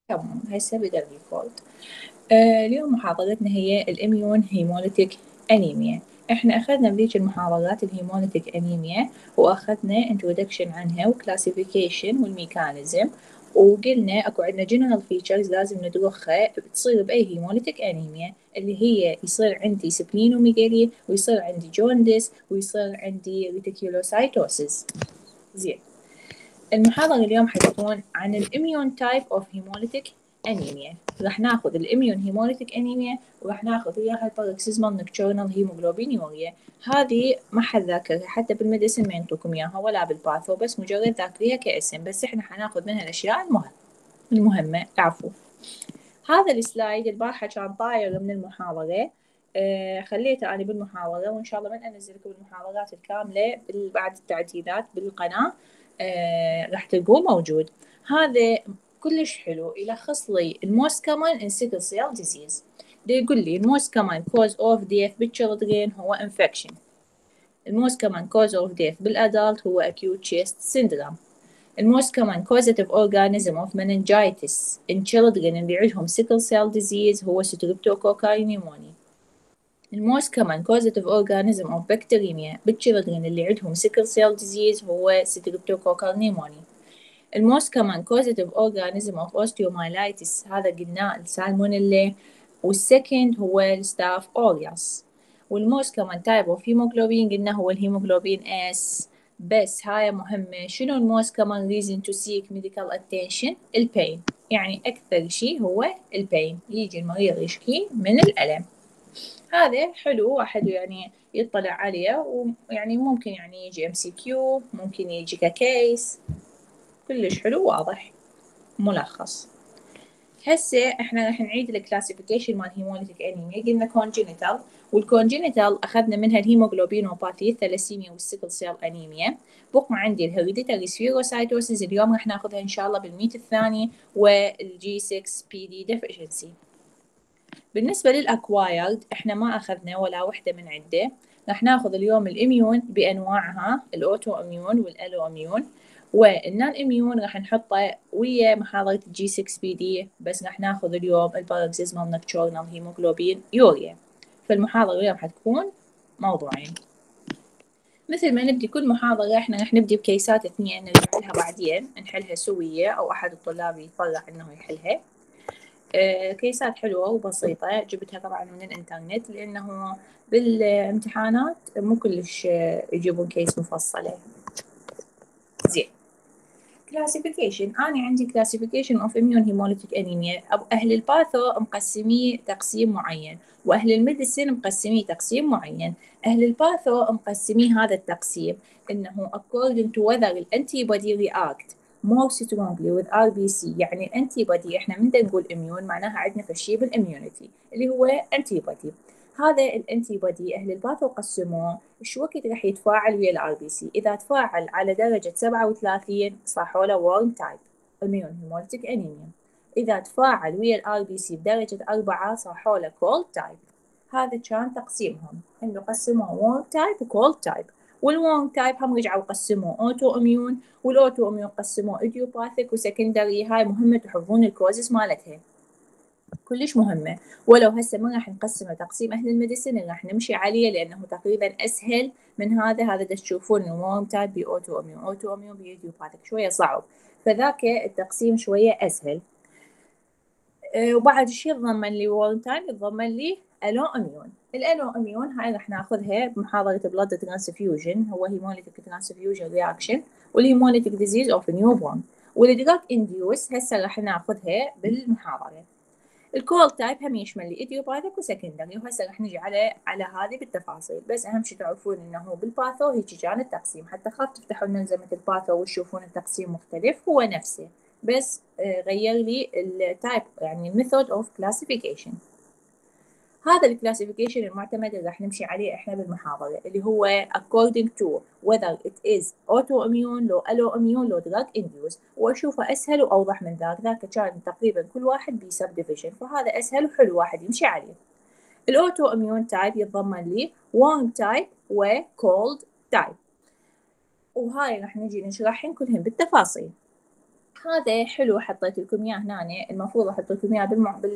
تمام، هسه بدأ الريكورد. اليوم محاضرتنا هي الإميون هيموليتيك أنيميا. احنا أخذنا بذيك المحاضرات الهيموليتيك أنيميا، وأخذنا introduction عنها وكلاسيفيكيشن والميكانيزم، وقلنا اكو عندنا جنرال فيتشرز لازم ندرخها بتصير بأي هيموليتيك أنيميا، اللي هي يصير عندي سبلينوميجالي، ويصير عندي جوندس، ويصير عندي ريتيكولوسايتوسيس. زين، المحاضرة اليوم حتكون عن الاميون تايب اوف هيموليتيك انيميا. راح ناخذ الاميون هيموليتيك انيميا، وراح ناخذ وياها الباروكسيزمال نكتورنال هيموغلوبينيوريا. هذه ما حد ذاكرها حتى بالميديسن، ما ينطوكم اياها ولا بالباثو، بس مجرد ذاكريها كاسم، بس احنا حناخذ منها الاشياء المهمة. اعفوا، هذا السلايد البارحة كان طاير من المحاضرة، خليته أنا بالمحاضرة، وإن شاء الله من أنزل لكم المحاضرات الكاملة بعد التعديلات بالقناة راح تلقوه موجود. هذا كلش حلو، يلخص لي الموست كومن ان سيكل سيل ديزيز. يقول لي الموست كومن كوز اوف ديث بالchildren هو انفكشن. الموست كومن كوز اوف ديث بالادلت هو acute chest syndrome. الموست كومن causative organism of meningitis in children اللي عندهم sickle cell disease هو streptococci pneumoniae. الموست كومن causative organism of bacteremia بالchildren اللي عندهم sickle cell disease هو streptococcal pneumoniae. الموست كومن causative organism of osteomyelitis هذا قلناه السالمونيلا، والسكند هو الستاف أوريوس. والموست كومن تايب اوف هيموغلوبين قلنا هو الهيموغلوبين اس. بس هاي مهمة، شنو الموست كومن ريزن تو سيك ميديكال اتنشن؟ البين، يعني أكثر شيء هو البين، يجي المريض يشكي من الألم. هذا حلو واحد يعني يطلع عليه، ويعني ممكن يعني يجي MCQ، ممكن يجي ككيس، كلش حلو واضح ملخص. هسه احنا راح نعيد الكلاسيفيكيشن مال هيموليتيك انيميا. قلنا كونجينيتال، والكونجينيتال اخذنا منها الهيموغلوبينوباثي، الثلاسيميا والسيكل سيل انيميا. بقى عندي الهيريديتاري سفيروسايتوسيس، اليوم راح ناخذها ان شاء الله بالميت الثاني، والجي 6 بي دي ديفيشنسي. بالنسبة للأكوايرد احنا ما أخذنا ولا وحدة من عدة. راح ناخذ اليوم الإميون بأنواعها، الأوتو إميون والألو إميون، والنان إميون راح نحطه ويا محاضرة الجي 6 بي دي، بس راح ناخذ اليوم الباروكسيزمال نكتورنال هيموغلوبين يوريا. فالمحاضرة اليوم حتكون موضوعين. مثل ما نبدي كل محاضرة احنا راح نبدي بكيسات اثنين نرجع لها بعدين نحلها سوية، أو أحد الطلاب يتفرع إنه يحلها. كيسات حلوة وبسيطة، جبتها طبعا من الانترنت، لأنه بالامتحانات مو كلش يجيبون كيس مفصلة. زين، كلاسيفيكيشن. أنا عندي كلاسيفيكيشن اوف اميون هيموليتيك انيميا. أهل الباثو مقسميه تقسيم معين، وأهل الميديسين مقسميه تقسيم معين. أهل الباثو مقسميه هذا التقسيم إنه according to whether the antibody react more strongly with RBC. يعني الانتي بودي، احنا من نقول اميون معناها عندنا فشي بالاميونيتي اللي هو انتي بودي. هذا الانتي بودي اهل الباثو قسموه شو وقت راح يتفاعل ويا الار بي سي. اذا تفاعل على درجه 37 صحوا له وورم تايب اميون هيموليتيك انيميا. اذا تفاعل ويا الار بي سي بدرجه 4 صحوا له كولد تايب. هذا كان تقسيمهم، انه قسموه وورم تايب وكولد تايب. والورم تايب هم رجعوا قسموه اوتو اميون، والاوتو اميون قسموه ايديوباثيك وسكندري. هاي مهمه تحفظون الكوزس مالتها، كلش مهمه. ولو هسه ما راح نقسمه تقسيم اهل الميديسن اللي راح نمشي عليه، لانه تقريبا اسهل من هذا تشوفون الورم تايب باوتو اميون، اوتو اميون بايديوباثيك شويه صعب، فذاك التقسيم شويه اسهل. وبعد شيء يتضمن لي وورم تايب، يتضمن لي الو اميون. الالو اميون هاي راح ناخذها بمحاضره بلاد ترانسفيوجن، هو هيموليتيك ترانسفيوجن رياكشن، والهيموليتيك ديزيز اوف نيو بورن، والدراج انديوس هسه راح ناخذها بالمحاضره. الكول تايب هم يشمل لي ايديوباثيك وسكندري، وهسه راح نجي على هذه بالتفاصيل. بس اهم شيء تعرفون انه بالباثو هيك كان التقسيم، حتى خاف تفتحون ملزمه الباثو وتشوفون التقسيم مختلف، هو نفسه، بس غير لي التايب، يعني الميثود اوف كلاسيفيكيشن. هذا الكلاسيفيكيشن المعتمد اللي راح نمشي عليه احنا بالمحاضره، اللي هو according to whether it is autoimmune لو alloimmune لو drug induced، واشوفه اسهل واوضح من ذاك كان تقريبا كل واحد بسب ديفيجن، فهذا اسهل وحلو واحد يمشي عليه. الاوتو اميون تايب يتضمن لي warm تايب وكولد تايب، وهاي راح نجي نشرحهم كلهم بالتفاصيل. هذا حلو حطيت لكم اياه هنا. المفروض احط لكم اياه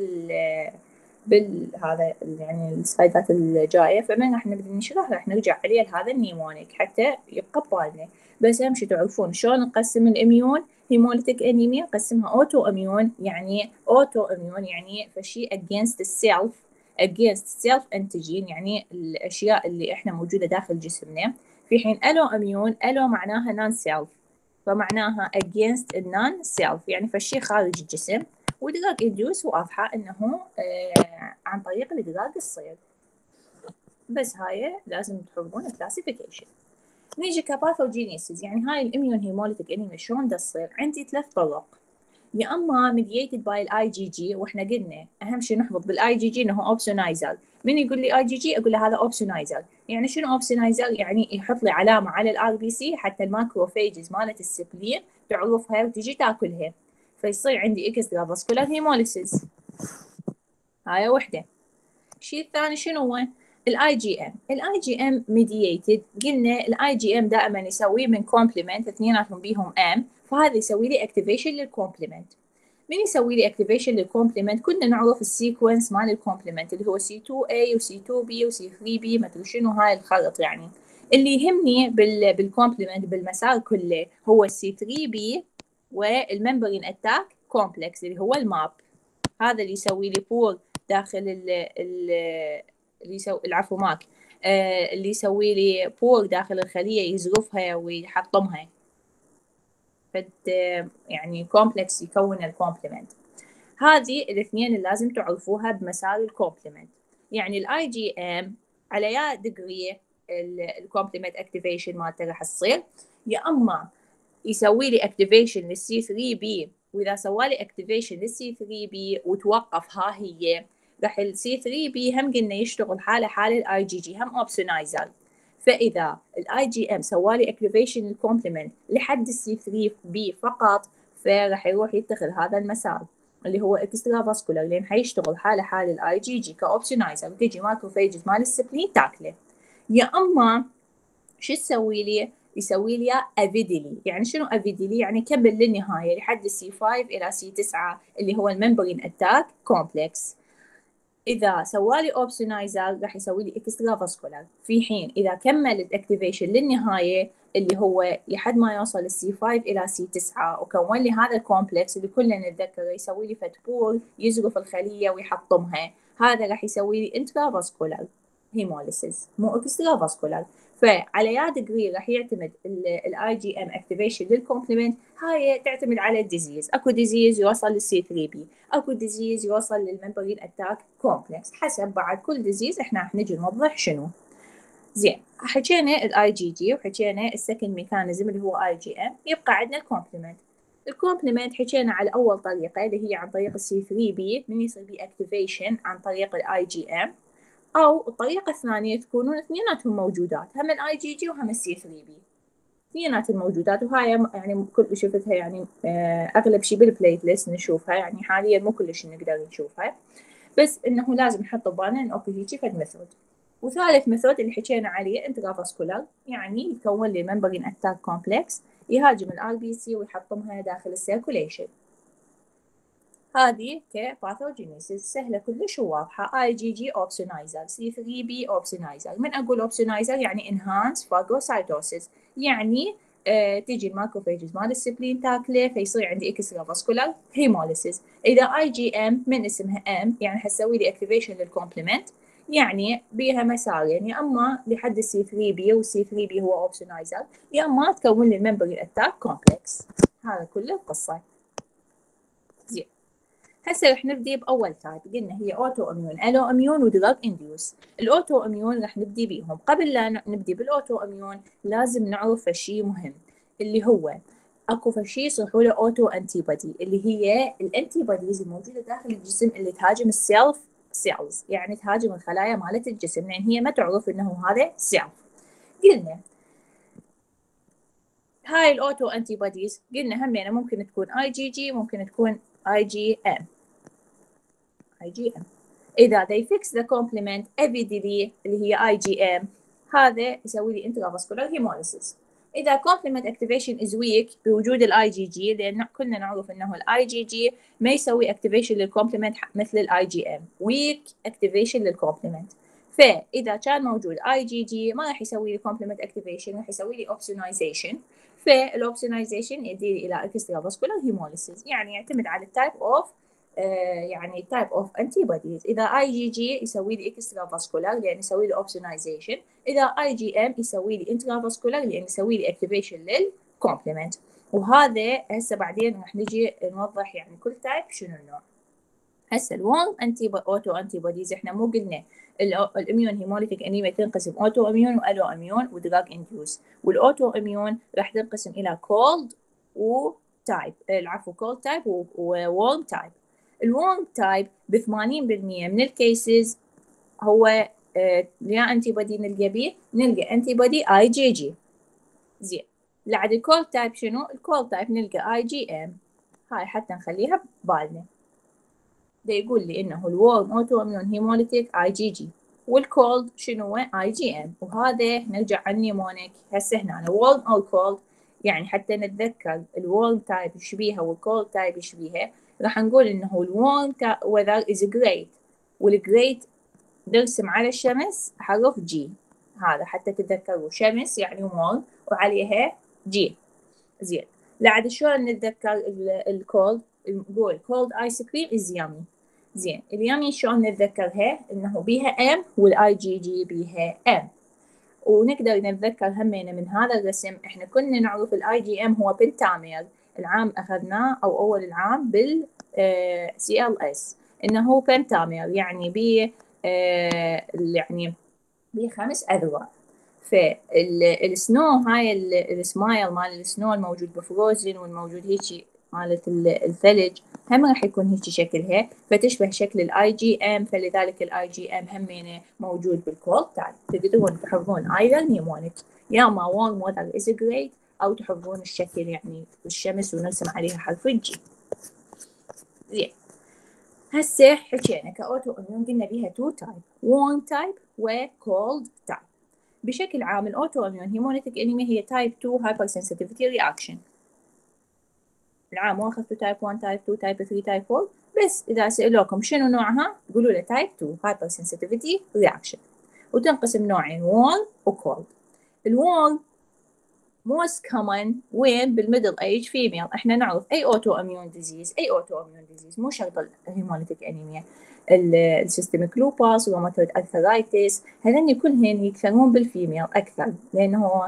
هذا يعني السلايدات الجايه. فمن راح نبدا نشرح راح نرجع عليه لهذا النيمونيك حتى يبقى ببالنا. بس اهم شيء تعرفون شلون نقسم الاميون. هيموليتيك انيميا نقسمها اوتو اميون. يعني اوتو اميون يعني فشي against السيلف، against self antigen يعني الاشياء اللي احنا موجوده داخل جسمنا. في حين الو اميون، الو معناها نون سيلف، فمعناها against النون سيلف يعني فشي خارج الجسم. ودراج انديوس واضحه انه عن طريق الادراج الصيد. بس هاي لازم تحفظون الكلاسيفيكيشن. نيجي كباثوجينيسيس. يعني هاي الاميون هيموليتيك انيميا شلون تصير؟ عندي 3 طرق. يا اما mediated by الاي جي جي، واحنا قلنا اهم شيء نحفظ بالاي جي جي انه اوبسونايزر. من يقول لي اي جي جي اقول له هذا اوبسونايزر. يعني شنو اوبسونايزر؟ يعني يحط لي علامه على الار بي سي حتى الماكروفيجز مالت السبلين تعرفها وتجي تاكلها، فيصير عندي اكسترا فاسكولار هيموليسيس. هاي وحده. الشيء الثاني شنو هو؟ الاي جي ام. الاي جي ام ميدييتد. قلنا الاي جي ام دائما يسوي من كومبلمنت، اثنيناتهم بيهم ام، فهذا يسوي لي اكتيفيشن للكومبلمنت. من يسوي لي اكتيفيشن للكومبلمنت؟ كنا نعرف السيكونس مال الكومبلمنت اللي هو C2A وC2B وC3B ما ادري شنو هاي الخلط. يعني اللي يهمني بالكومبلمنت بالمسار كله هو C3B والممبرين اتاك كومبلكس اللي هو الماب. هذا اللي يسوي لي بور داخل اللي يسوي العفو ماك اللي يسوي لي بور داخل الخلية يزرفها ويحطمها. فد يعني كومبلكس يكون الكومبلمنت. هذه الاثنين اللي لازم تعرفوها بمسار الكومبلمنت. يعني الاي جي ام على يا ديجري الكومبلمنت اكتيفيشن مالته راح تصير، يا اما يسوي لي اكتيفيشن للسي 3 بي، واذا سوى لي اكتيفيشن للسي 3 بي وتوقف ها هي راح السي 3 بي هم قلنا يشتغل حال الاي جي جي هم اوبسونايزر. فاذا الاي جي ام سوى لي اكتيفيشن الكومبلمنت لحد السي 3 بي فقط، فراح يروح يتخذ هذا المسار اللي هو اكسترا فاسكولار، لان حيشتغل حال الاي جي جي كاوبسونايزر وتجي ماكروفيجز مال السبلين تاكله. يا اما شو تسوي لي؟ يسوي لي افيدلي. يعني شنو افيدلي؟ يعني كمل للنهايه لحد السي 5 الى سي 9 اللي هو الممبرين اتاك كومبلكس. اذا سوالي اوبسونايزر راح يسوي لي اكسترا فاسكولار. في حين اذا كمل الاكتيفيشن للنهايه اللي هو لحد ما يوصل السي 5 الى سي 9 وكون لي هذا الكومبلكس اللي كلنا نتذكره يسوي لي فتبول يزرف الخليه ويحطمها، هذا راح يسوي لي انترا فاسكولار هيموليسيس مو اكسترا فاسكولار. فعلى يا ديجري راح يعتمد الاي جي ام اكتيفيشن للكومبلمنت. هاي تعتمد على الديزيز. اكو ديزيز يوصل للسي 3 بي، اكو ديزيز يوصل للممبرين اتاك كومبلكس. حسب بعد كل ديزيز احنا راح نجي نوضح شنو. زين، حكينا الاي جي جي وحكينا السكند ميكانيزم اللي هو اي جي ام. يبقى عندنا الكومبلمنت. الكومبلمنت حكينا على اول طريقه اللي هي عن طريق السي 3 بي من يصير بي اكتيفيشن عن طريق الاي جي ام، او الطريقه الثانيه تكونون اثنيناتهم موجودات، هم الاي جي جي وهم السي 3 بي اثنينات الموجودات. وهاي يعني كل شفتها يعني اغلب شيء بالبليت ليست نشوفها، يعني حاليا مو كلش نقدر نشوفها، بس انه لازم نحط ببالنا انه اكو هيجي فد ميثود. وثالث ميثود اللي حكينا عليه انترافاسكولار، يعني يكون لي ممبرين اتاك كومبلكس يهاجم الار بي سي ويحطمها داخل السيركوليشن. هذه كباثوجينيسيس سهله كلش وواضحه. اي جي جي اوبسونايزر، سي 3 بي اوبسونايزر. من اقول اوبسونايزر يعني انهانس فاجوسايتوسيس، يعني تيجي الماكروفيجز مال السبلين تاكله فيصير عندي اكسترا فاسكولار هيموليسيس. اذا اي جي ام من اسمها ام يعني حتسوي لي اكتيفيشن للكومبلمنت، يعني بيها مسارين، يا اما لحد السي 3 بي والسي 3 بي هو اوبسونايزر، يا اما تكون لي الممبرين اتاك كومبلكس. هذا كله القصه. زين، هسه رح نبدي باول تايب. قلنا هي اوتو اميون، الو اميون ودراج انديوس. الاوتو اميون رح نبدي بيهم. قبل لا نبدي بالاوتو اميون لازم نعرف شيء مهم اللي هو اكو فشي يصيحوا له اوتو انتي بودي، اللي هي الانتي بوديز الموجوده داخل الجسم اللي تهاجم السيلف سيلز، يعني تهاجم الخلايا مالت الجسم لان هي ما تعرف انه هذا سيلف. قلنا هاي الاوتو انتي بوديز قلنا همينه ممكن تكون اي جي جي، ممكن تكون اي جي ام. IgM. إذا they fix the complement avidly اللي هي IgM، هذا يسوي لي intravascular hemolysis. اذا complement activation is weak بوجود الاي جي جي، لان كلنا نعرف انه الاي جي جي ما يسوي activation للكومبلمنت مثل الاي جي ام، weak activation للكومبلمنت. فاذا كان موجود اي جي جي ما راح يسوي لي complement activation، راح يسوي لي opsonization. فالاوبسونايزيشن يؤدي الى extravascular hemolysis، يعني يعتمد على التايب اوف يعني type of antibodies. إذا IgG يسوي لي extravascular لأن يسوي لي opsonization، إذا IgM يسوي لي intravascular لأن يسوي لي activation للcomplement. وهذا هسه بعدين راح نجي نوضح يعني كل تايب شنو النوع. هسه الورم اوتو انتي بوديز احنا مو قلنا الاميون هيموليتيك انيميا تنقسم اوتو اميون والو اميون ودراج انديوس، والاوتو اميون راح تنقسم الى كولد وتايب، العفو كولد تايب وورم تايب. الورم تايب ب 80% من الكيسز هو يا انتي بودي نلقى بيه، نلقى انتي بودي اي جي جي. زين، بعد الكولد تايب شنو؟ الكولد تايب نلقى اي جي ام. هاي حتى نخليها ببالنا. ده يقول لي انه الورم اوتو اميون هيموليتيك اي جي جي، والكولد شنو؟ اي جي ام. وهذا نرجع على النيمونيك هسه هنا وورم او كولد، يعني حتى نتذكر الورم تايب يشبيها والكولد تايب يشبيها، راح نقول انه الورم وذر از جريت، والجريت نرسم على الشمس حرف جي، هذا حتى تتذكروا شمس يعني وورم وعليها جي. زين، بعد شلون نتذكر الكولد؟ نقول كولد ايس كريم از يامي. زين، اليامي شلون نتذكرها؟ انه بيها ام والاي جي جي بيها ام. ونقدر نتذكر همينه من هذا الرسم، احنا كنا نعرف الاي جي ام هو بنتامير، العام اخذناه او اول العام بال سي ال اس، انه هو بنتامير يعني بيه يعني بيه 5 اذرع. فالسنو هاي السمايل مال السنو الموجود بفروزن والموجود هيجي مالت الثلج هم راح يكون هيجي شكلها، فتشبه شكل الاي جي ام، فلذلك الاي جي ام همينه موجود بالكولد تايب. تقدرون تحفظون ايضا نيمونيك يا ما وورم وذر از جريت، او تحفظون الشكل يعني الشمس ونرسم عليها حرف الجي. زين، هسه حكينا كاوتو اميون قلنا بيها تو تايب، وورم تايب وكولد تايب. بشكل عام الاوتو اميون هيموليتيك انيميا هي تايب 2 هايبر سنسيتيفيتي رياكشن. العام مو اخذتوا تايب 1 تايب 2 تايب 3 تايب 4، بس اذا سالوكم شنو نوعها تقولوا له تايب 2 هايبر سنسيتيفيتي رياكشن. وتنقسم نوعين، وورم وكولد. الورم موست كومن وين؟ بالميدل ايج فيميل. احنا نعرف اي اوتو اميون ديزيز، اي اوتو اميون ديزيز مو شرط الهيموليتيك انيميا، السيستميك لوباس وروماتويد ارثرايتس، هذني كلهن يكثرون بالفيميل اكثر، لانه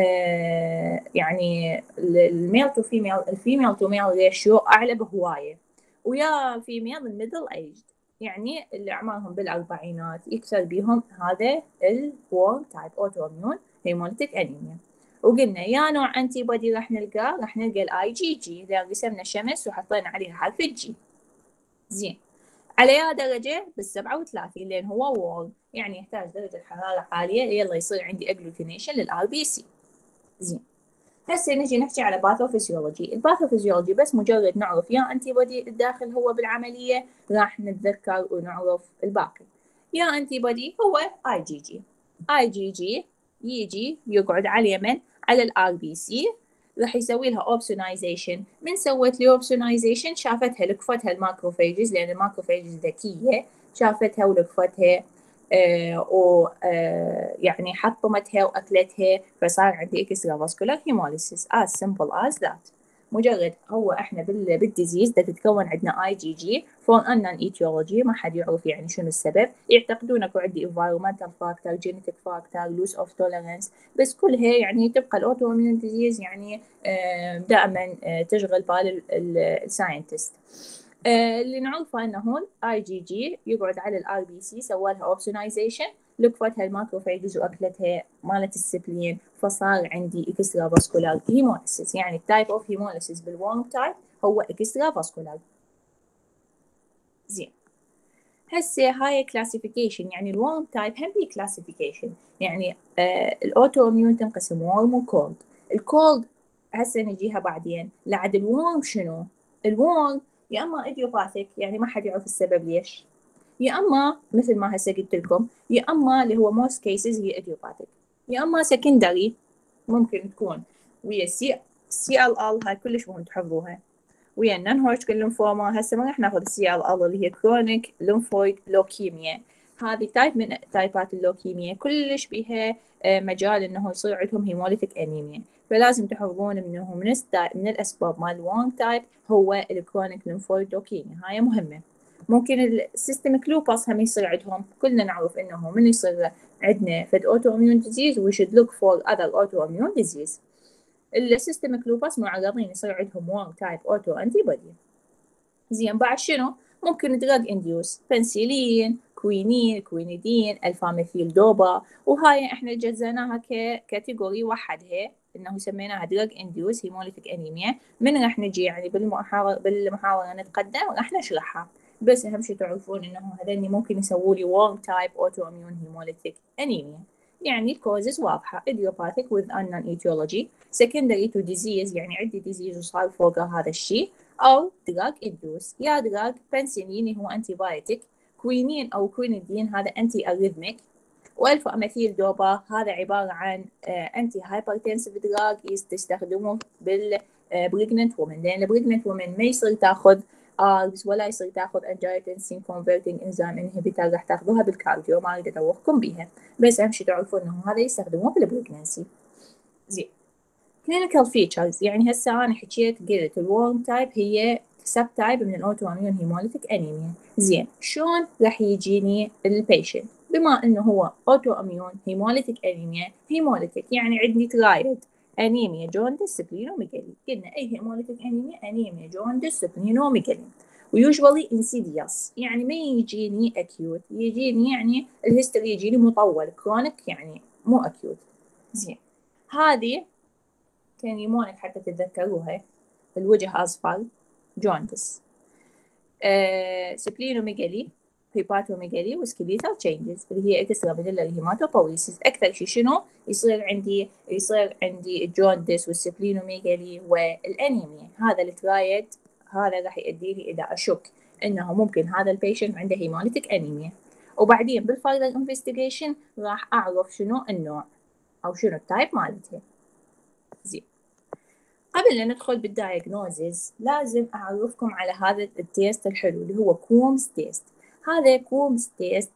يعني الميل تو فيميل، الفيميل تو ميل ريشيو اعلى بهوايه، ويا فيميل الميدل ايج يعني اللي اعمارهم بالاربعينات يكثر بيهم هذا الورم تايب اوتو اميون هيموليتيك انيميا. وقلنا يا نوع انتي بودي راح نلقى الاي جي جي، اذا رسمنا شمس وحطينا عليها حرف الجي. زين، على يا درجه؟ بال37 لان هو وول، يعني يحتاج درجه حراره عاليه يلا يصير عندي اجلوتينيشن للار بي سي. زين، هسه نجي نحكي على باثوفيسيولوجي. الباثوفيسيولوجي بس مجرد نعرف يا انتي بودي الداخل هو بالعمليه راح نتذكر ونعرف الباقي. يا انتي بودي هو اي جي جي، اي جي جي يجي يقعد على اليمن على الار بي سي، راح يسوي لها اوبسونايزيشن. من سوت لي اوبسونايزيشن شافتها لقفتها الماكروفيجز، لان الماكروفيجز ذكيه، شافتها ولقفتها ويعني حطمتها واكلتها، فصار عندي اكسترا فاسكولار هيموليسيس as simple as that. مجرد هو احنا بالديزيز ده تتكون عندنا اي جي جي فور انن ايتيولوجي، ما حد يعرف يعني شنو السبب، يعتقدون اكو عندي environmental factor genetic factor loss of tolerance، بس كلها يعني تبقى الاوتو اميون ديزيز يعني دائما تشغل بال الساينتست. اللي نعرفه انه الاي جي جي يقعد على الار بي سي، سوالها اوبسونايزيشن، لقفتها الماكروفيجز واكلتها مالت السبلين، فصار عندي اكسترا فاسكولار هيموليسيس. يعني التايب اوف هيموليسيس بالورم تايب هو اكسترا فاسكولار. زين، هسه هاي كلاسيفيكيشن، يعني الورم تايب هم في كلاسيفيكيشن، يعني الاوتو اميون تنقسم وورم وكولد. الكولد هسه نجيها بعدين. لعد الورم شنو؟ الورم يا اما ايديوباثيك يعني ما حد يعرف السبب ليش، يا اما مثل ما هسه قلت لكم، يا اما اللي هو موست كيسز هي ايديوباثيك، يا اما سكندري ممكن تكون ويا CLL هاي كلش مهم تحفظوها، ويا النون هوجكن ليمفوما. هسه ما راح ناخذ CLL اللي هي كرونيك ليمفويد لوكيميا. هذه تايب من تايبات اللوكيميا كلش بيها مجال انه يصير عندهم هيموليتيك انيميا، فلازم تحفظون انه من الاسباب مال وانج تايب هو الكرونيك ليمفويد لوكيميا. هاي مهمه. ممكن السيستميك لوباس هم يصير عندهم. كلنا نعرف انه من يصير عندنا فد اوتو اميون ديزيز we should look for other autoimmune disease. السيستميك لوباس معرضين يصير عندهم وانج تايب اوتو انتي بودي. زين بعد شنو؟ ممكن دراج انديوس بنسلين، كوينين، كوينيدين، الفاميثيل دوبا، وهاي احنا جزيناها ككاتيجوري وحدها انه سميناها دراج انديوس هيموليتيك انيميا. من راح نجي يعني بالمحاضرة نتقدم راح نشرحها، بس اهم شيء تعرفون انه هذني ممكن يسووا لي وورم تايب اوتو اميون هيموليتيك انيميا. يعني الكوزز واضحة idiopathic with unknown etiology secondary to disease، يعني عندي disease وصار فوق هذا الشيء، أو دراج إندوس. يا دراج بنسلين هو أنتي بايوتيك، كوينين أو كوينيدين هذا أنتي أريثميك، والفا أميثيل دوبا هذا عبارة عن أنتي هايبرتنسيف دراج تستخدمه بالبريجننت وومن، لأن البريجننت وومن ما يصير تاخذ ARBs ولا يصير تاخذ انجيوتنسين كونفرتنج انزيم انهبيتر، راح تاخذوها بالكارديو، ما اريد ادوخكم بيها، بس اهم شيء تعرفون انه هذا يستخدموه بالبريجننسي. زين clinical features، يعني هسه انا حكيت قلت الورم تايب هي سب تايب من الاوتو اميون هيموليتيك انيميا. زين شلون راح يجيني البيشنت؟ بما انه هو اوتو اميون هيموليتيك انيميا، هيموليتيك يعني عندي ترايد انيميا جوندس سبلينوميجالي. قلنا اي هيموليتيك انيميا جوندس سبلينوميجالي، ويوجوالي انسيديوس يعني ما يجيني اكيوت، يجيني يعني الهيستوري يجيني مطول كرونيك يعني مو اكيوت. زين هذه كان يمونك حتى تتذكروها، الوجه أصفر جوندس، سبلينوميجالي، هيباتوميجالي، وسكليتال تشينجز اللي هي اكسترا ميدلري هيماتوبويسيس. اكثر شيء شنو يصير عندي الجوندس والسبلينوميجالي والانيميا. هذا الترايد هذا راح يؤدي لي الى اشك انه ممكن هذا البيشنت عنده هيموليتيك انيميا، وبعدين بالفاينل انفستيجيشن راح اعرف شنو النوع او شنو التايب مالتها. زين قبل لا ندخل بالدايجنوزز لازم أعرفكم على هذا التيست الحلو اللي هو كومز تيست. هذا كومز تيست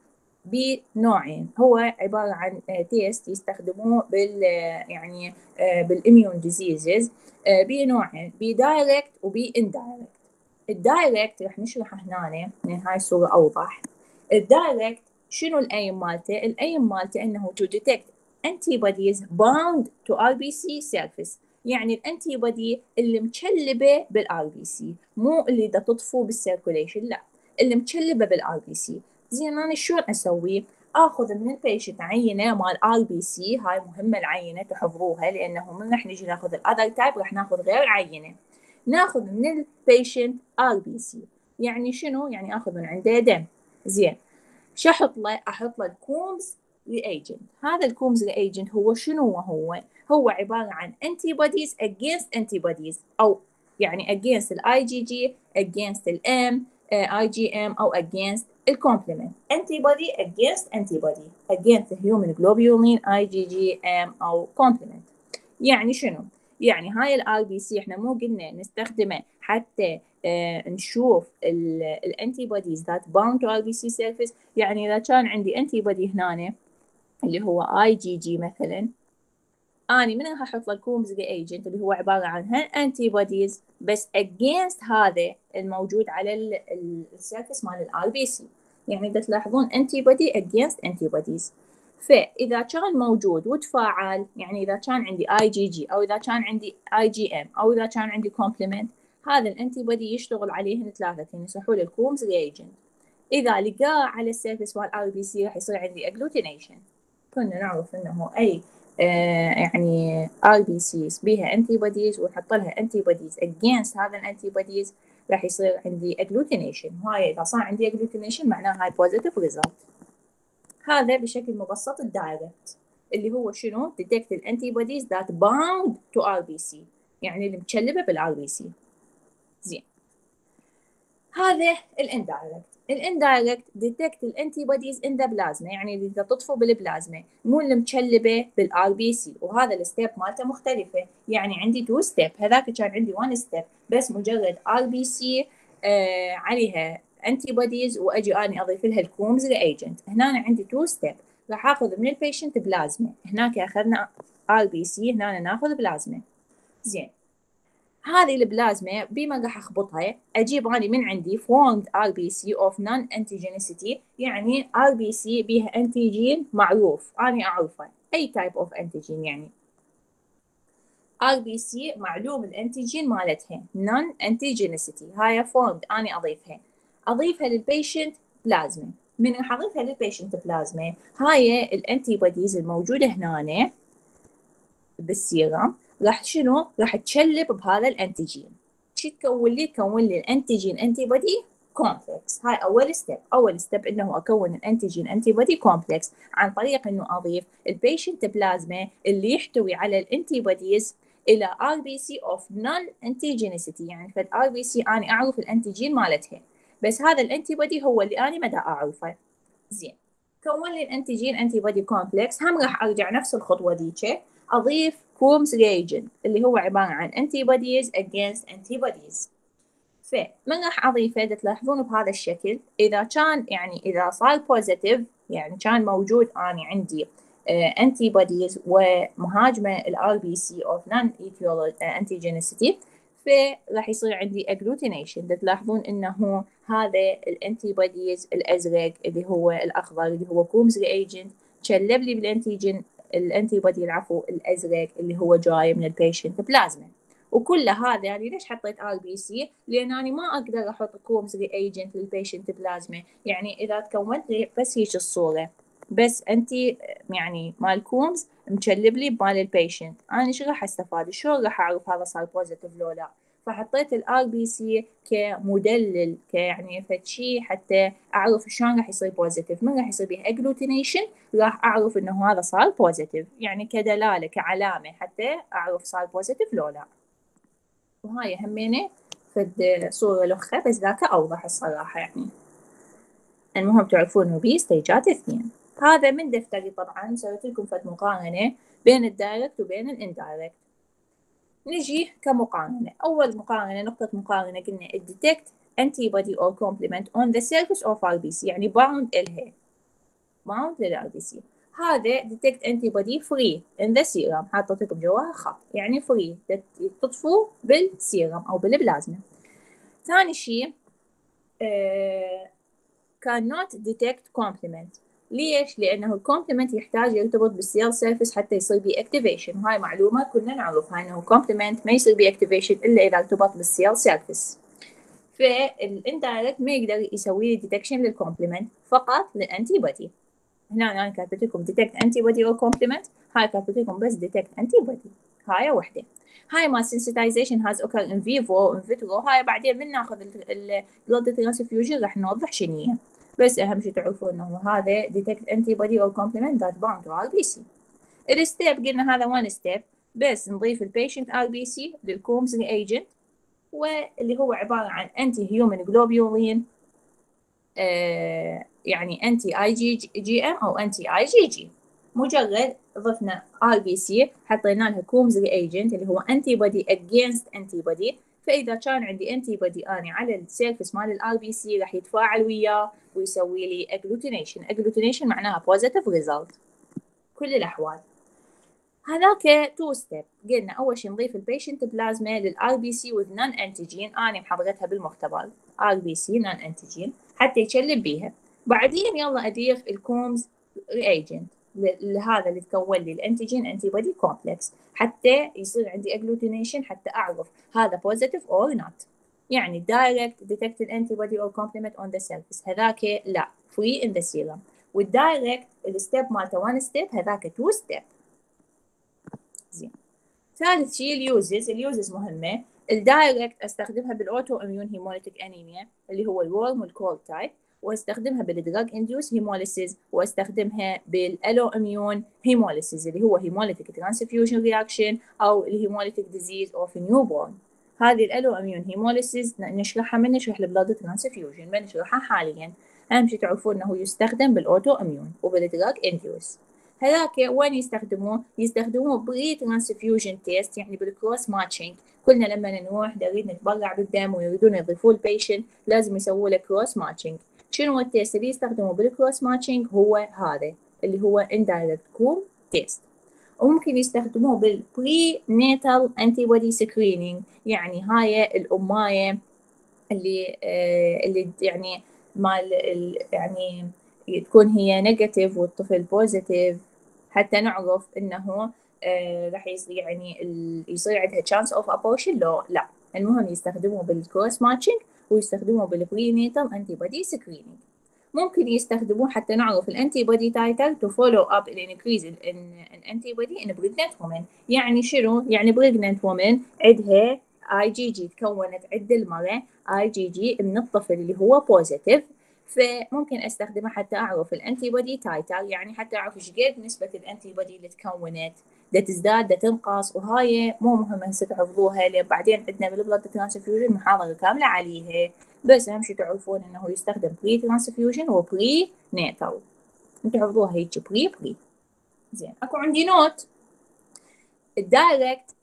بنوعين، هو عبارة عن تيست يستخدموه يعني بالإميون ديزيزز بنوعين، بدايركت وبإندايركت. الدايركت راح نشرحه هنا من هاي الصورة أوضح. الدايركت شنو الأيم مالته؟ الأيم مالته إنه to detect antibodies bound to RBC surface، يعني الانتي بودي اللي مشلبه بالار بي سي، مو اللي دا تطفو بالسيركوليشن، لا اللي مشلبه بالار بي سي. زين انا شلون اسوي؟ اخذ من البيشنت عينه مال ار بي سي، هاي مهمه العينه تحفظوها، لانه من راح نجي ناخذ الاذر تايب راح ناخذ غير عينه. ناخذ من البيشنت ار بي سي، يعني شنو؟ يعني اخذ من عنده دم. زين شو احط له؟ احط له الكومز رياجنت. هذا الكومز رياجنت هو شنو هو عبارة عن antibodies against antibodies، أو يعني against ال IgG against ال M IgM أو against ال complement. antibody against antibody against human globulin IgG M أو complement. يعني شنو؟ يعني هاي ال RBC احنا مو قلنا نستخدمه حتى نشوف الانتي بوديز ذات باوند تو RBC سيرفيس. يعني اذا كان عندي انتي بودي هنا اللي هو IgG مثلا، اني من راح احط الكومز رياجنت اللي هو عباره عن انتي بوديز بس اجينست هذا الموجود على السيرفيس مال الار بي سي. يعني اذا تلاحظون انتي بودي اجينست انتي بوديز، فاذا كان موجود وتفاعل، يعني اذا كان عندي اي جي جي او اذا كان عندي اي جي ام او اذا كان عندي كومبلمنت، هذا الانتي بودي يشتغل عليهن ثلاثه يصحوا له الكومز رياجنت. اذا لقاه على السيرفيس مال الار بي سي راح يصير عندي اجلوتينيشن. كنا نعرف انه اي يعني ار بي سيز بيها انتي بوديز ونحط لها انتي بوديز اجينست هذا الانتي بوديز راح يصير عندي اجلوتينيشن. هاي اذا صار عندي اجلوتينيشن معناها هاي بوزيتيف ريزلت. هذا بشكل مبسط الدايركت اللي هو شنو؟ ديتكت الانتي بوديز ذات باوند تو ار بي سي، يعني اللي متشلبه بالار بي سي. زين هذا الاندايركت. الاندايركت ديتكت الانتي بوديز ان ذا بلازما، يعني اللي تطفو بالبلازما، مو اللي مشلبه بالار بي سي، وهذا الستيب مالته مختلفه. يعني عندي تو ستيب، هذاك كان عندي وان ستيب بس مجرد ار بي سي عليها انتي بوديز، واجي اني اضيف لها الكومز ريجنت. هنا أنا عندي تو ستيب، راح اخذ من البيشنت بلازما، هناك اخذنا ار بي سي، هنا ناخذ بلازما. زين، هذه البلازما بما راح اخبطها، اجيب اني من عندي formed RBC of non-antigenicity، يعني RBC بيها انتيجين معروف اني اعرفه، اي type of antigen، يعني RBC معلوم الانتيجين مالتها non-antigenicity، هاي formed اني اضيفها للبيشنت بلازما. من راح اضيفها للبيشنت بلازما، هاي الانتي بوديز الموجوده هنا بالسيرم راح شنو؟ راح تشلب بهذا الانتيجين. شو تكون لي؟ تكون لي الانتيجين انتي بودي كومبلكس. هاي اول ستيب. اول ستيب انه اكون الانتيجين انتي بودي كومبلكس عن طريق انه اضيف البيشنت بلازما اللي يحتوي على الانتي بوديز الى ار بي سي اوف نون انتيجينيسيتي، يعني فد ار بي سي اني اعرف الانتيجين مالتها، بس هذا الانتي بودي هو اللي اني ما اعرفه. زين، كون لي الانتيجين انتي بودي كومبلكس، هم راح ارجع نفس الخطوه ذيك، اضيف كومز ريجنت اللي هو عباره عن انتي بوديز اجينست انتي بوديز. فمن راح اضيفه تلاحظون بهذا الشكل، اذا كان يعني اذا صار بوزيتيف، يعني كان موجود اني عندي انتي بوديز ومهاجمه الار بي سي اوف نون ايكوال انتيجينيسيتي، فراح يصير عندي اجلوتينيشن. تلاحظون انه هذا الانتي بوديز الازرق اللي هو الاخضر اللي هو كومز ريجنت شلب لي بالانتيجين الانتي بودي العفو الازرق اللي هو جاي من البيشنت بلازما. وكل هذا يعني ليش حطيت ار بي سي؟ لان انا ما اقدر احط كومز ريجنت للبيشنت بلازما، يعني اذا تكونت لي بس هيك الصوره، بس انت يعني مال كومز مشلب لي بمال البيشنت، انا شو راح استفاد؟ شلون راح اعرف هذا صار بوزيتيف لو لا؟ فحطيت الار بي سي كمدلل، يعني فد شيء حتى اعرف شلون راح يصير بوزيتيف. من راح يصير به اجلوتينيشن راح اعرف انه هذا صار بوزيتيف، يعني كدلاله كعلامه حتى اعرف صار بوزيتيف لو لا. وهاي همينه فد صورة لخة بس ذاك أوضح الصراحة. يعني المهم تعرفون إنه بيه ستيجات 2. هذا من دفتري طبعا، سويت لكم فد مقارنة بين الدايركت وبين الاندايركت. نجي كمقارنة، أول مقارنة نقطة مقارنة قلنا detect antibody or complement on the surface of RBC، يعني bound إلها، bound للRBC. هذا detect antibody free in the serum، حاطط لكم جواها خط، يعني free تطفو بالسيرم أو بالبلازما. ثاني شيء cannot detect complement. ليش؟ لأنه الكومبلمنت يحتاج يرتبط بالسيل سيرفيس حتى يصير بي اكتيفيشن، وهاي معلومة كلنا نعرفها انه الكومبلمنت ما يصير بي اكتيفيشن الا اذا ارتبط بالسيل سيرفيس. فالاندايركت ما يقدر يسوي لي ديتكشن للكومبلمنت، فقط للانتي بودي. هنا انا كاتبت لكم ديتكت انتي بودي او كومبلمنت، هاي كاتبت لكم بس ديتكت انتي بودي، هاي وحده. هاي ما sensitization has occurred in vivo in vitro، هاي بعدين من ناخذ البلود ترانسفيوجن راح نوضح شنو هي، بس اهم شيء تعرفون انه هذا detect antibody or complement that bound to RBC. الستيب قلنا هذا وان ستيب بس، نضيف البيشنت RBC للكومز ريجنت، واللي هو عباره عن انتي هيومن جلوبيولين، يعني انتي اي جي ام او انتي اي جي جي. مجرد ضفنا ار بي سي حطينا لها كومز ريجنت اللي هو انتي بودي اجينست انتي بودي، فاذا كان عندي انتي بودي اني على السيرفس مال الار بي سي راح يتفاعل وياه ويسوي لي اجلوتينيشن. اجلوتينيشن معناها بوزيتيف ريزلت كل الاحوال. هذاك تو ستيب. قلنا اول شيء نضيف البيشنت بلازما للار بي سي وذ نون انتيجين، انا محضرتها بالمختبر ار بي سي نون انتيجين حتى يشلب بيها. بعدين يلا اضيف الكومز ريجنت لهذا اللي تكون لي الانتيجين انتي بودي كومبلكس حتى يصير عندي اجلوتينيشن حتى اعرف هذا بوزيتيف اور نوت. يعني دايركت ديتكت الانتي بودي اور كومبلمنت اون ذا سيرفيس، هذاك لا فري ان ذا سيرم. والدايركت الستيب مالته 1 ستيب، هذاك 2 ستيب. زين، ثالث شيء اليوزز مهمه. الدايركت استخدمها بالاوتو اميون هيموليتيك انيميا اللي هو الورم والكول تايب، واستخدمها بالدراج انديوس هيموليسيس، واستخدمها بالالو اميون هيموليسيس اللي هو هيموليتيك ترانسفيوجن رياكشن او الهيموليتيك ديزيز اوف نيو بورن. هذه الالو اميون هيموليسيس نشرحها من نشرح البلاد ترانسفيوجن، ما نشرحها حاليا. اهم شيء تعرفون انه يستخدم بالاوتو اميون وبالدراج انديوس. هذاك وين يستخدموه؟ يستخدموه بري ترانسفيوجن تيست، يعني بالكروس ماتشنج. كلنا لما نروح نريد نتبرع بالدم ويريدون يضيفوا البيشنت لازم يسووا له كروس ماتشنج. شنو التيست اللي يستخدموه بالكروس ماتشنج؟ هو هذا اللي هو indirect كوم تيست. وممكن يستخدموه بالبري ناتال انتي بودي سكرينينج، يعني هاي الامايه اللي يعني مال يعني تكون هي نيجاتيف والطفل بوزيتيف، حتى نعرف انه راح يعني يصير عندها chance of abortion. لا، المهم يستخدموه بالكروس ماتشنج ويستخدموه بالبري ناتال انتي بودي سكرينينج. ممكن يستخدموه حتى نعرف الانتي بودي تايتل تو فولو اب الانكريز الانتي بودي ان بريجننت وومن. يعني شنو؟ يعني بريجننت وومن عندها اي جي جي تكونت عند المرأة اي جي جي من الطفل اللي هو بوزيتيف، فممكن استخدمه حتى اعرف الانتي بودي تايتل، يعني حتى اعرف ايش قد نسبة الانتي بودي اللي تكونت، دا تزداد دا تنقص. وهاي مو مهمة هسه تحفظوها، لان بعدين عندنا بالبلد ترانسفيوجن محاضرة كاملة عليها. بس اهم شيء تعرفون انه يستخدم بري ترانسفيوجن وبري ناتال. انتوا حفظوها هيك بري. زين، اكو عندي نوت. الدايركت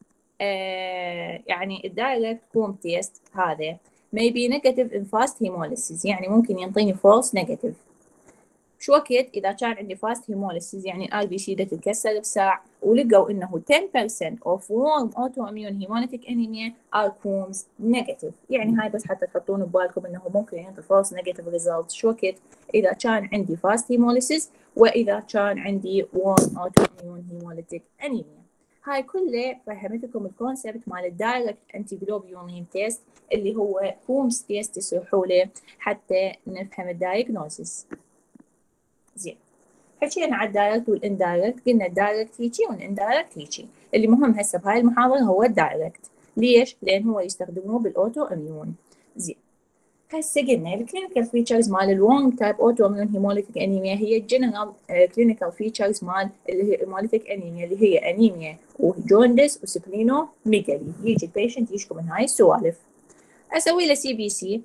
يعني الدايركت كوم تيست هذا may be negative in fast hemolysis، يعني ممكن ينطيني false negative. شو وقت اذا كان عندي فاست هيموليسيس، يعني الار بي سي دا تتكسر بساعة، ولقوا انه 10% of warm autoimmune hemolytic anemia are Coombs negative. يعني هاي بس حتى تحطون ببالكم انه ممكن ينطي false negative results. شو وقت؟ اذا كان عندي فاست هيموليسيس واذا كان عندي warm autoimmune hemolytic anemia. هاي كله فهمتكم الكونسبت مال الدايركت انتي جلوبيولين تيست اللي هو كومز تيست يصيحوا له حتى نفهم الدايجنوزيس. زين، حكينا على الدايركت والاندايركت، قلنا الدايركت هيجي والاندايركت هيجي. اللي مهم هسه بهاي المحاضرة هو الدايركت. ليش؟ لأن هو يستخدموه بالأوتو إميون. زين، هسه قلنا الكلينيكال فيتشرز مال اللونج تايب اوتو اميون هيموليتيك انيميا هي الجنرال كلينيكال فيتشرز مال الهيموليتيك انيميا اللي هي انيميا وجوندس وسبلينو ميجالي. يجي البيشنت يشكو من هاي السوالف. اسوي له سي بي سي،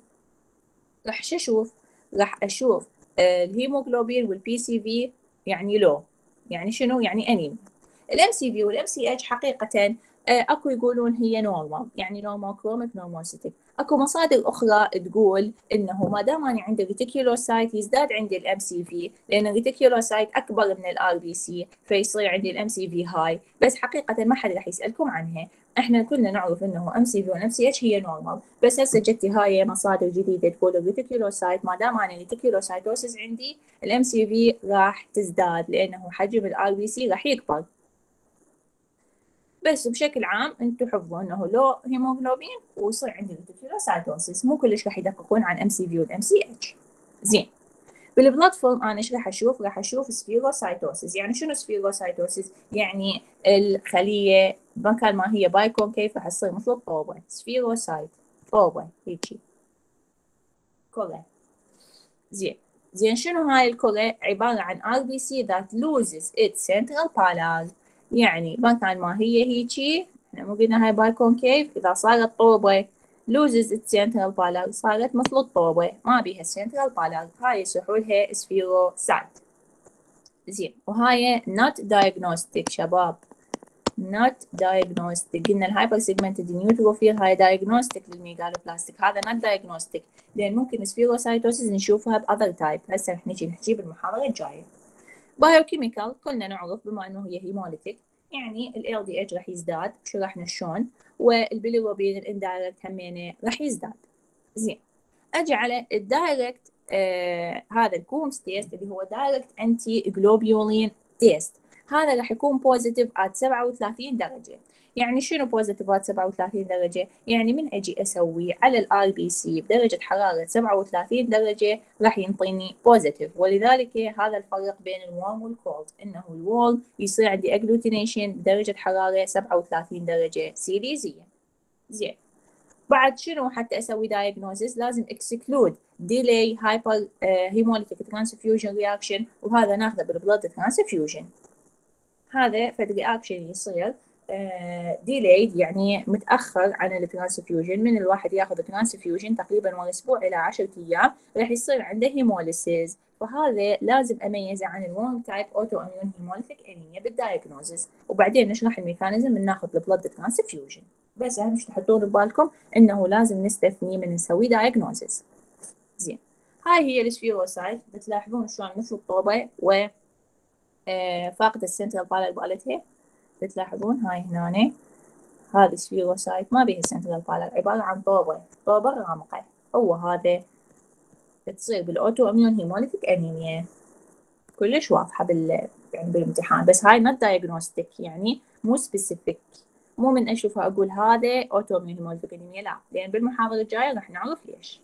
راح اشوف الهيموغلوبين والبي سي في يعني لو، يعني شنو؟ يعني انيميا. الام سي في والام سي اتش حقيقه اكو يقولون هي نورمال، يعني نورمال كروميك نورموسيتيك. اكو مصادر اخرى تقول انه ما دام انا عندي ريتيكيولوسايت يزداد عندي الام سي في، لان الريتيكيولوسايت اكبر من الار بي سي فيصير عندي الام سي في هاي. بس حقيقه ما حد راح يسالكم عنها. احنا كلنا نعرف انه ام سي في والام سي اتش هي نورمال. بس هسه جتي هاي مصادر جديده تقول الريتيكيولوسايت ما دام انا ريتيكيولوسايتوسيس عندي الام سي في راح تزداد، لانه حجم الار بي سي راح يكبر. بس بشكل عام انتم حفظوا انه لو هيموغلوبين ويصير عندي ريتيكيولوسايتوسيس، مو كلش راح يدققون عن ام سي في والام سي اتش. زين، بالبلاتفورم انا ايش راح اشوف؟ راح اشوف سفيروسايتوسيس. يعني شنو سفيروسايتوسيس؟ يعني الخليه مكان ما هي بايكونكيف راح تصير مثل الطوبه، سفيروسايت طوبه هيجي كره. زين شنو هاي الكره؟ عباره عن ار بي سي that loses its central pallor. يعني مكان ما هي هيجي، احنا مو قلنا هاي بايكونكيف، اذا صارت طوبه loses its central pallor، صارت مثل الطوبه ما بيها central pallor، هاي يصيحوا لها سفيروسايت. زين، وهاي not diagnostic شباب، not diagnostic. قلنا الهايبر سيجمنتد نيوتروفيل هاي diagnostic للميجالوبلاستيك، هذا not diagnostic، لان ممكن سفيروسايتوسيس نشوفها باذر تايب. هسه رح نحكي بالمحاضره الجايه. بايوكيميكال كلنا نعرف بما انه هي هيموليتيك، يعني ال LDH راح يزداد، شرحنا شلون، والبيليروبين الاندايركت همينه راح يزداد. زين، اجي على الدايركت هذا الكومز تيست اللي هو دايركت انتي جلوبيولين تيست. هذا راح يكون بوزيتيف at 37 درجه. يعني شنو بوزيتيف at 37 درجه؟ يعني من اجي اسوي على الار بي سي بدرجه حراره 37 درجه راح ينطيني بوزيتيف. ولذلك هذا الفرق بين الوارم والكولد، انه الوارم يصير عندي اجلوتينيشن بدرجه حراره 37 درجه سيليزيه. زين، بعد شنو حتى اسوي دايجنوزيس؟ لازم اكسكلود ديلي هايبر هيموليتيك ترانسفيوجن رياكشن، وهذا ناخذه بالبلد ترانسفيوجن. هذا فد رياكشن يصير delayed يعني متأخر عن الترانسفيوجن. من الواحد ياخذ ترانسفيوجن تقريبا من أسبوع إلى 10 أيام راح يصير عنده هيموليسيس، فهذا لازم أميزه عن الورم تايب أوتو إميون هيموليتيك أنيميا بالدايجنوزز، وبعدين نشرح الميكانيزم من ناخذ البلد ترانسفيوجن. بس أهم شيء تحطون ببالكم إنه لازم نستثني من نسوي دايجنوزز. زين، هاي هي السفيروسايت، بتلاحظون شلون مثل الطوبة و فاقدة السنترال بالال بالتها. بتلاحظون هاي هنا هذه سفيروسايت ما بيها سنترال بالال، عبارة عن طوبة غامقة. هو هذا تصير بالاوتو اميون هيموليتيك انيميا، كلش واضحة يعني بالامتحان. بس هاي ما دايجنوستيك، يعني مو سبيسيفيك، مو من اشوفها اقول هذا اوتو اميون هيموليتيك انيميا، لا، لان بالمحاضرة الجاية راح نعرف ليش.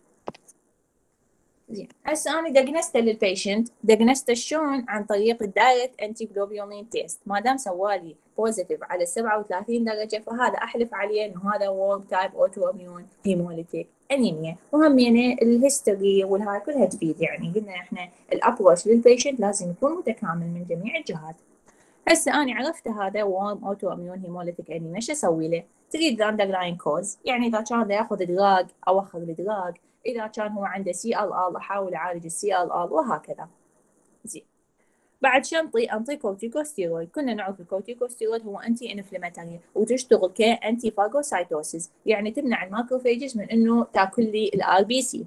زين، هسه انا دقنسته للبيشنت، دقنسته شلون؟ عن طريق الدايركت انتي جلوبولين تيست. ما دام سوالي بوزيتيف على 37 درجه فهذا احلف عليه انه هذا وورم تايب اوتو اميون هيموليتيك انيميا. وهم يعني الهيستوري والهاي كلها تفيد، يعني قلنا احنا الابروش للبيشنت لازم يكون متكامل من جميع الجهات. هسه انا عرفت هذا وورم اوتو اميون هيموليتيك انيميا، شو اسوي له؟ تريد الاندرلاين كوز، يعني اذا كان دا ياخذ دراج اوخر الدراج، اذا كان هو عنده سي ال ال احاول اعالج السي ال ال وهكذا. زين، بعد شو انطي كورتيكوستيرويد. كنا نعرف الكورتيكوستيرويد هو انتي انفلاماتوري وتشتغل كانتي فاجوسايتوسيس، يعني تمنع الماكروفيجز من انه تاكل لي الار بي سي.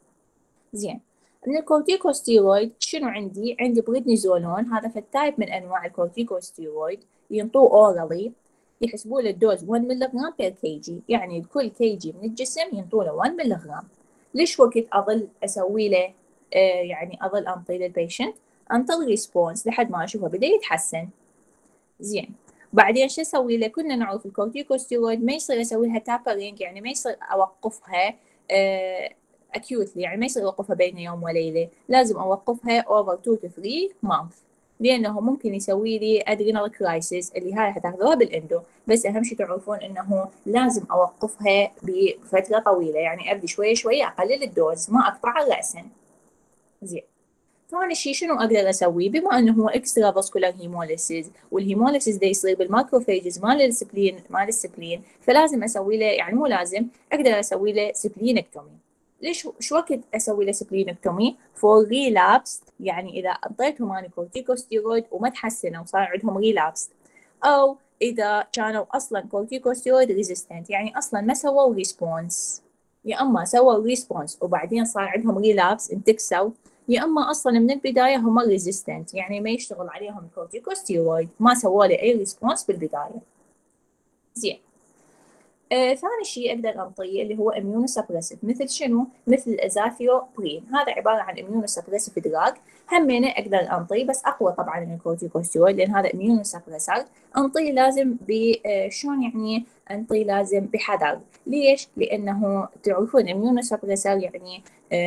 زين، من الكورتيكوستيرويد شنو عندي؟ عندي بريدنيزولون، هذا فالتايب من انواع الكورتيكوستيرويد، ينطوه اورالي، يحسبوا له الدوز 1 ملغ بير كي جي، يعني كل كي جي من الجسم ينطوا له 1 ملغ. ليش وقت اظل اسوي له يعني اظل انطي للبيشنت؟ انطر ريسبونس لحد ما اشوفه بدا يتحسن. زين، بعدين شو اسوي له؟ كنا نعرف الكورتيكوستيرويد ما يصير اسوي لها تابرينج، يعني ما يصير اوقفها اكيوتلي، يعني ما يصير اوقفها بين يوم وليله، لازم اوقفها اوفر 2 to 3 مانث، لانه ممكن يسوي لي ادرينال كرايسيس اللي هاي حتاخذوها بالاندو. بس اهم شيء تعرفون انه لازم اوقفها بفتره طويله، يعني ابدي شويه شويه اقلل الدوز، ما اقطعها راسا. زين، ثاني شيء شنو اقدر اسوي؟ بما انه هو اكسترا فاسكولار هيموليسيس، والهيموليسيس ده يصير بالماكروفيجز مال السبلين، فلازم اسوي له، يعني مو لازم، اقدر اسوي له سبلينكتومي. ليش شو وقت اسوي له سبلينكتومي؟ فور ريلابس، يعني اذا اعطيتهم اني كورتيكوستيرويد وما تحسنوا وصار عندهم ريلابس، او اذا كانوا اصلا كورتيكوستيرويد ريزيستنت، يعني اصلا ما سووا ريسبونس، يا اما سووا ريسبونس وبعدين صار عندهم ريلابس انتكسوا، يا اما اصلا من البدايه هم ريزيستنت، يعني ما يشتغل عليهم الكورتيكوستيرويد، ما سووا له اي ريسبونس بالبدايه. زين، ثاني شيء اقدر انطيه اللي هو اميونو سبريسيف، مثل شنو؟ مثل الازافيوبرين، هذا عباره عن اميونو سبريسيف دراج، همينه اقدر انطيه بس اقوى طبعا من الكورتيكوستيرويد لان هذا اميونو سبريسر. انطيه لازم شلون يعني؟ انطيه لازم بحذر. ليش؟ لانه تعرفون اميونو سبريسر يعني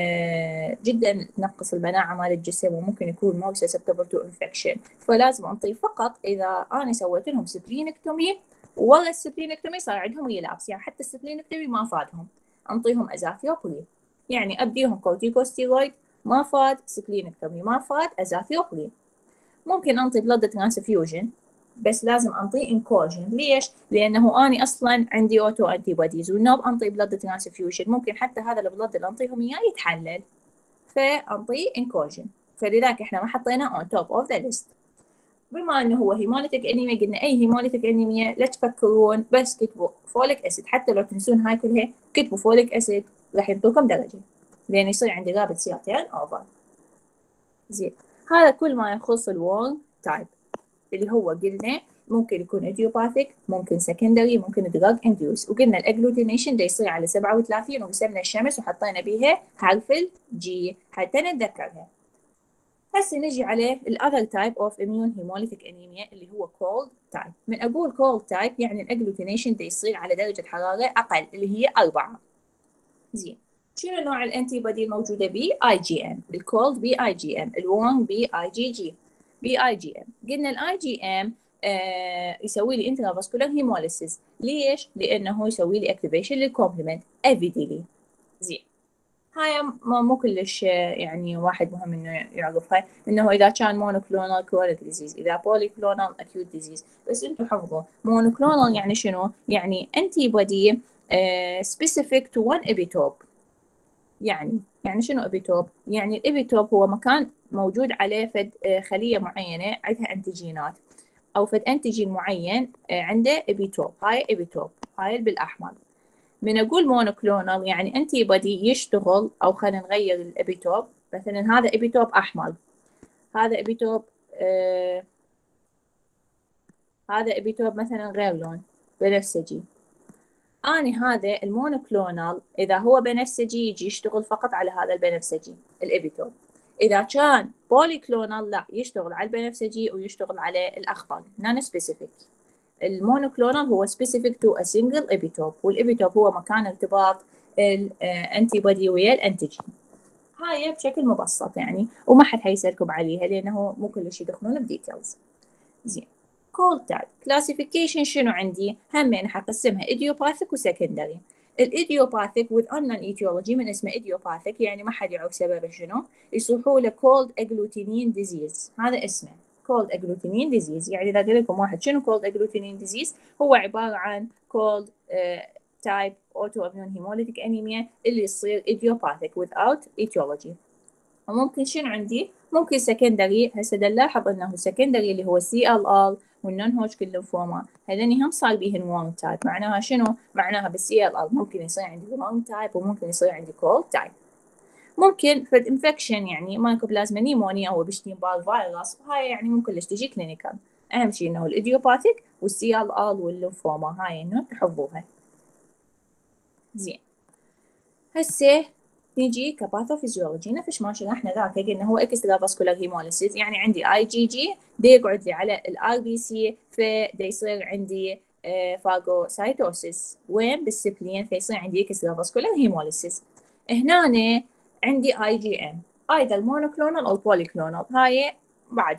جدا تنقص المناعه مال الجسم وممكن يكون مور سسبتبل تو انفكشن، فلازم انطيه فقط اذا انا سويت لهم سبلينكتومي والله السبلينكتومي صار عندهم ريلابس، يعني حتى السبلينكتومي ما فادهم، انطيهم ازافيوبرين، يعني ابديهم كورتيكوستيرويد ما فاد، سبلينكتومي ما فاد، ازافيوبرين. ممكن انطي بلد ترانسفيوجن بس لازم انطيه انكوجن. ليش؟ لانه اني اصلا عندي اوتو انتي بوديز، والنوب انطي بلد ترانسفيوجن ممكن حتى هذا البلد اللي انطيهم اياه يتحلل، فانطيه انكوجن، فلذلك احنا ما حطينا اون توب اوف ذا ليست. بما انه هو هيموليتيك انيميا، قلنا اي هيموليتيك انيميا لا تفكرون بس كتبوا فوليك اسيد، حتى لو تنسون هاي كلها كتبوا فوليك اسيد راح ينطوكم درجه، لان يصير عندي رابط سيرتين اوفر. زين، هذا كل ما يخص الورم تايب، اللي هو قلنا ممكن يكون ايديوباثيك، ممكن سكندري، ممكن دراج انديوس، وقلنا الاجلوتينيشن ده يصير على 37 ورسمنا الشمس وحطينا بيها حرف الجي حتى نتذكرها. هسه نجي على الاذر تايب اوف اميون هيموليتيك انيميا اللي هو كولد تايب. من اقول كولد تايب يعني الاجلوتينيشن ده يصير على درجه حراره اقل اللي هي 4. زين، شنو نوع الانتي بودي الموجوده بيه؟ اي جي ام. الكولد بي اي جي ام، الورم بي اي جي جي، بي اي جي ام. قلنا الاي جي ام يسوي لي انترافاسكولار هيموليسيس. ليش؟ لانه يسوي لي اكتيفيشن للكومبلمنت افيديلي. زين، هاي مو كلش يعني واحد مهم انه يعرفها، انه اذا كان مونوكلونال كرونيك ديزيز، اذا بوليكلونال اكيوت ديزيز. بس انتم حفظوا مونوكلونال يعني شنو؟ يعني انتي بودي سبيسيفيك تو وان ابيتوب. يعني شنو ابيتوب؟ يعني الابيتوب هو مكان موجود عليه فد خليه معينه عندها انتيجينات، او فد انتيجين معين عنده ابيتوب. هاي ابيتوب، هاي بالاحمر. من اقول مونوكلونال يعني انتي بودي يشتغل، او خلينا نغير الابيتوب، مثلا هذا ابيتوب احمر، هذا ابيتوب هذا ابيتوب مثلا غير لون بنفسجي. اني هذا المونوكلونال اذا هو بنفسجي يجي يشتغل فقط على هذا البنفسجي الابيتوب. اذا كان بوليكلونال لا، يشتغل على البنفسجي ويشتغل على الاخضر نون سبيسيفيك. المونوكلونال هو سبيسيفيك تو ا سنجل ابيتوب، والابيتوب هو مكان ارتباط الانتي بودي ويا الانتيجين. هاي بشكل مبسط يعني، وما حد حيسألكم عليها لانه مو كلش يدخلون بديتيلز. زين. كول تايب كلاسيفيكيشن شنو عندي؟ همين حقسمها ايديوباثيك وسكندري. الايديوباثيك with unknown etiology، من اسمه ايديوباثيك يعني ما حد يعرف سببه شنو، يصيحوا له cold agglutinin disease. هذا اسمه cold agglutinin disease. يعني اذا قلت لكم واحد شنو cold agglutinin disease، هو عباره عن cold type autoimmune hemolytic anemia اللي يصير idiopathic without etiology. وممكن شنو عندي؟ ممكن سكندري. هسه نلاحظ انه سكندري اللي هو سي ال ال والنون هوجكن ليمفوما، هذني هم صار بيهن وورم تايب. معناها شنو؟ معناها بالسي ال ال ممكن يصير عندي وورم تايب وممكن يصير عندي كولد تايب. ممكن فد انفكشن يعني مايكوبلازما نيمونيا او بشتين بال فيروس، وهاي يعني ممكن ليش تجي كلينيكال. اهم شيء انه الايديوباثيك والسي ال ال والليمفوما، هاي انه تحفظوها. زين. هسه نجي كباثوفيزيولوجي نفس ما شرحنا ذاك، قلنا هو اكسترا فاسكولار هيموليسيس. يعني عندي اي جي جي دي يقعد لي على الار بي سي، فدي يصير عندي فاجوسايتوسيس وين بالسبلين، فيصير عندي اكسترا فاسكولار هيموليسيس. هنا عندي اي جي ام ايضا مونوكلونال او بوليكلونال، هاي بعد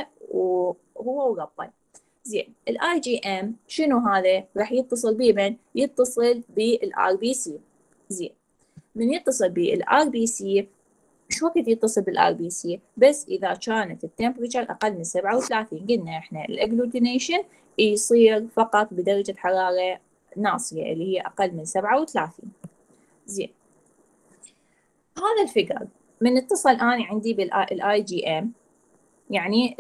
هو وربه. زين. الاي جي ام شنو هذا؟ راح يتصل بمن؟ يتصل بالار بي سي. زين. من يتصل بالار بي سي، شو وقت يتصل بالار بي سي؟ بس اذا كانت التمبريتشر اقل من 37. قلنا احنا الاجلوتينيشن يصير فقط بدرجه حراره ناصيه اللي هي اقل من 37. زين. هذا الفيجر من اتصل اني عندي بالاي جي ام، يعني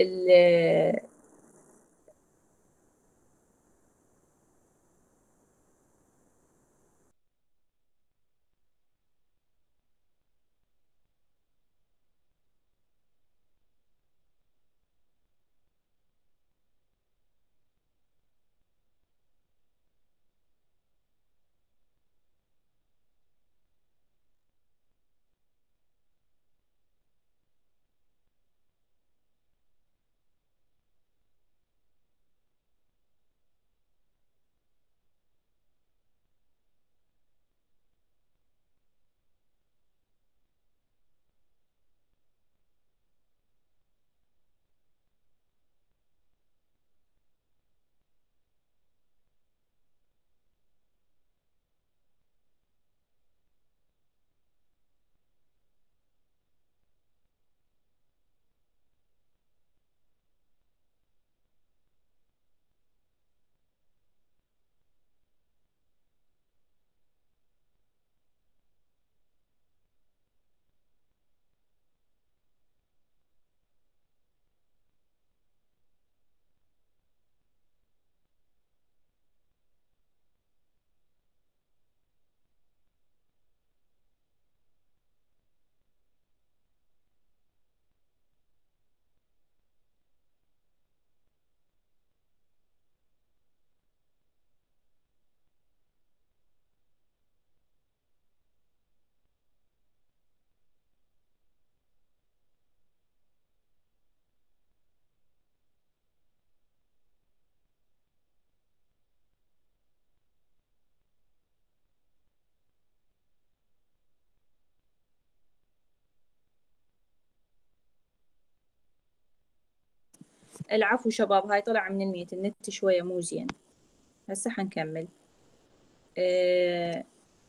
العفو شباب، هاي طلع من النت شويه مو زين. هسه حنكمل.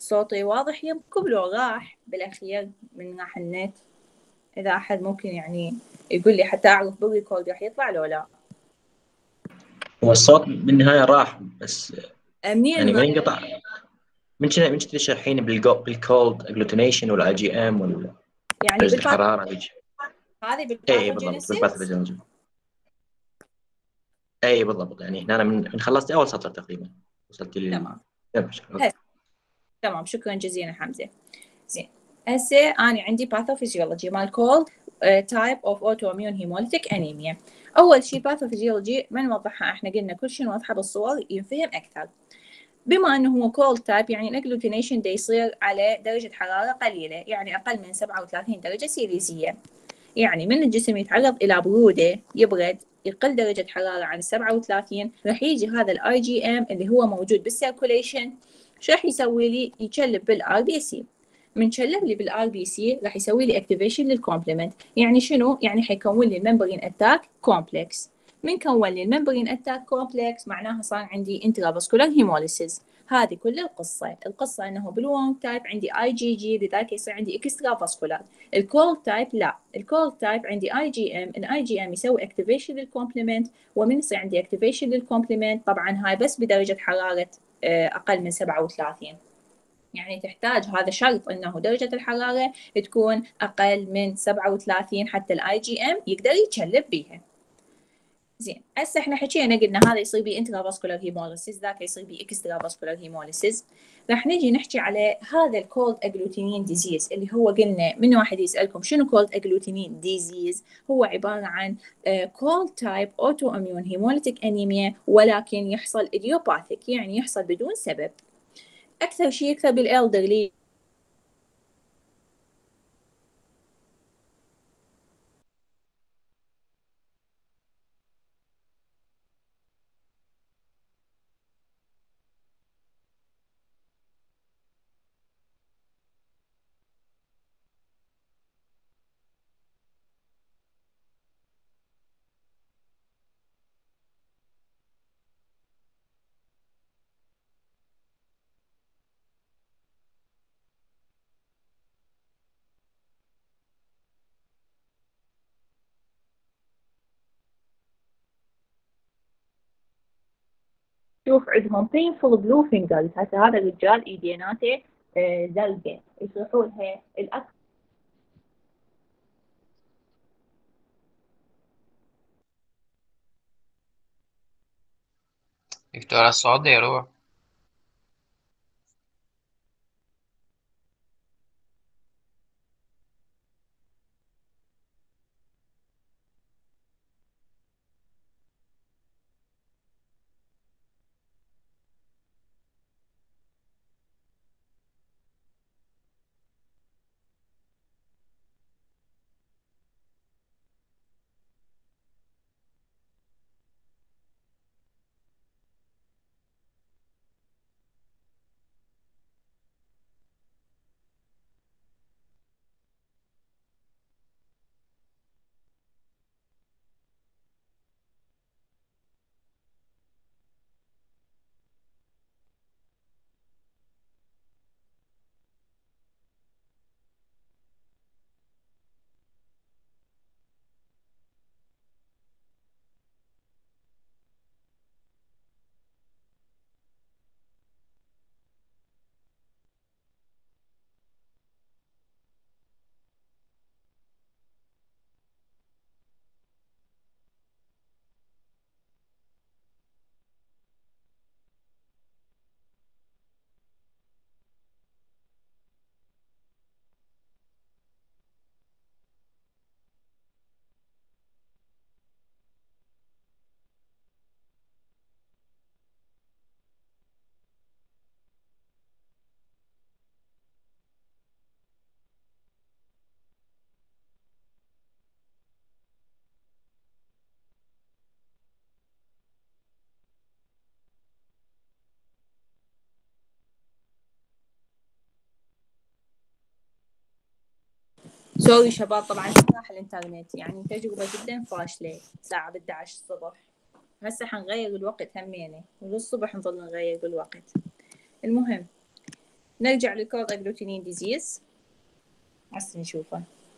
صوتي واضح يمكم لو راح بالأخير من راح النت؟ إذا أحد ممكن يعني يقول لي حتى أعرف بالريكورد راح يطلع لو لا. هو الصوت بالنهاية راح، بس يعني منين ما ينقطع. من تشرحين بالكولد اجلوتينيشن والاي جي ام ولا يعني درجة الحرارة هذه اي بالضبط بالباثوجينيسيس. بالباثوجينيسيس. اي بالضبط، يعني هنا انا من خلصت اول سطر تقريبا، وصلت تمام. اوكي. تمام، شكرا جزيلا حمزة. زين، هسه أنا عندي باثوفيزيولوجي مال كولد تايب اوف اوتو اميون هيموليتيك انيميا. اول شيء باثوفيزيولوجي ما نوضحها، احنا قلنا كل شيء نوضحه بالصور ينفهم اكثر. بما انه هو كولد تايب يعني الاجلوتينيشن دا يصير على درجة حرارة قليلة، يعني اقل من 37 درجة سيليزية. يعني من الجسم يتعرض الى برودة يبرد يقل درجة حرارة عن 37، راح يجي هذا الاي جي ام اللي هو موجود بالسيركوليشن. شو راح يسوي لي؟ يشلب بالار بي سي. من شلب لي بالار بي سي راح يسوي لي اكتيفيشن للكومبلمنت. يعني شنو؟ يعني حيكون لي الممبرين اتاك كومبلكس. من كون لي الممبرين اتاك كومبلكس معناها صار عندي انترافاسكولار هيموليسيس. هذه كل القصة انه بالوونج تايب عندي اي جي جي، لذلك يصير عندي اكسترا فاسكولار. الكولد تايب لا، الكولد تايب عندي اي جي ام، الاي جي ام يسوي اكتيفيشن للكومبلمنت. ومن يصير عندي اكتيفيشن للكومبلمنت طبعا هاي بس بدرجة حرارة اقل من 37. يعني تحتاج، هذا شرط انه درجة الحرارة تكون اقل من 37 حتى الاي جي ام يقدر يتشلب بيها. زين، هسه احنا حكينا قلنا هذا يصير بي انترافاسكولار هيموليسيس، ذاك يصير بي اكسترا فاسكولار هيموليسيس. راح نجي نحكي على هذا الكولد اجلوتينين ديزيز اللي هو قلنا من واحد يسالكم شنو كولد اجلوتينين ديزيز. هو عباره عن كولد تايب اوتو اميون هيموليتيك انيميا، ولكن يحصل ايديوباثيك يعني يحصل بدون سبب. اكثر شيء يكثر بالالدرلي. شوف عندهم painful blue fingers. هسه هذا الرجال ايديناته زرقاء يصيحوا لها الاكثر. دكتورة الصوت يروح. سوري شباب، طبعا راح الانترنت، يعني تجربة جدا فاشلة. الساعة 11 الصبح، هسه حنغير الوقت همينة وللصبح نظل نغير بالوقت. المهم نرجع للكولد اجلوتينين ديزيز هسه نشوفه.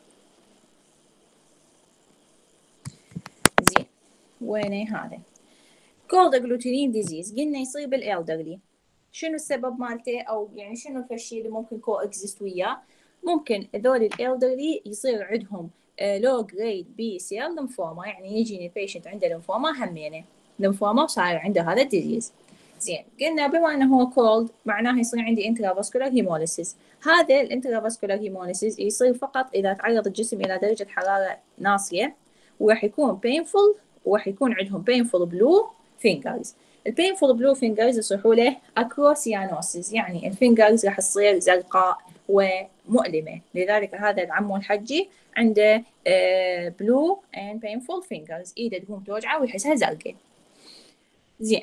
زين وينه هذا كولد اجلوتينين ديزيز؟ قلنا يصير بالالدرلي. شنو السبب مالته، او يعني شنو الشيء اللي ممكن كو اكزيست وياه؟ ممكن هذول الالدرلي يصير عندهم لو جريد بي سيل لمفوما، يعني يجيني البيشنت عنده لمفوما همينه لمفوما وصاير عنده هذا الديزيز. زين قلنا بما انه هو كولد معناه يصير عندي انترافاسكولار هيموليسيس. هذا الانترافاسكولار هيموليسيس يصير فقط اذا تعرض الجسم الى درجه حراره ناصيه، وراح يكون painful، وراح يكون عندهم painful blue fingers. البينفول بلو فينجرز يصيحوا له اكروسيانوسيس، يعني الفينجرز راح تصير زرقاء ومؤلمه، لذلك هذا العمو الحجي عنده بلو اند بينفول فينجرز، ايده تقوم توجعه ويحسها زرقاء. زين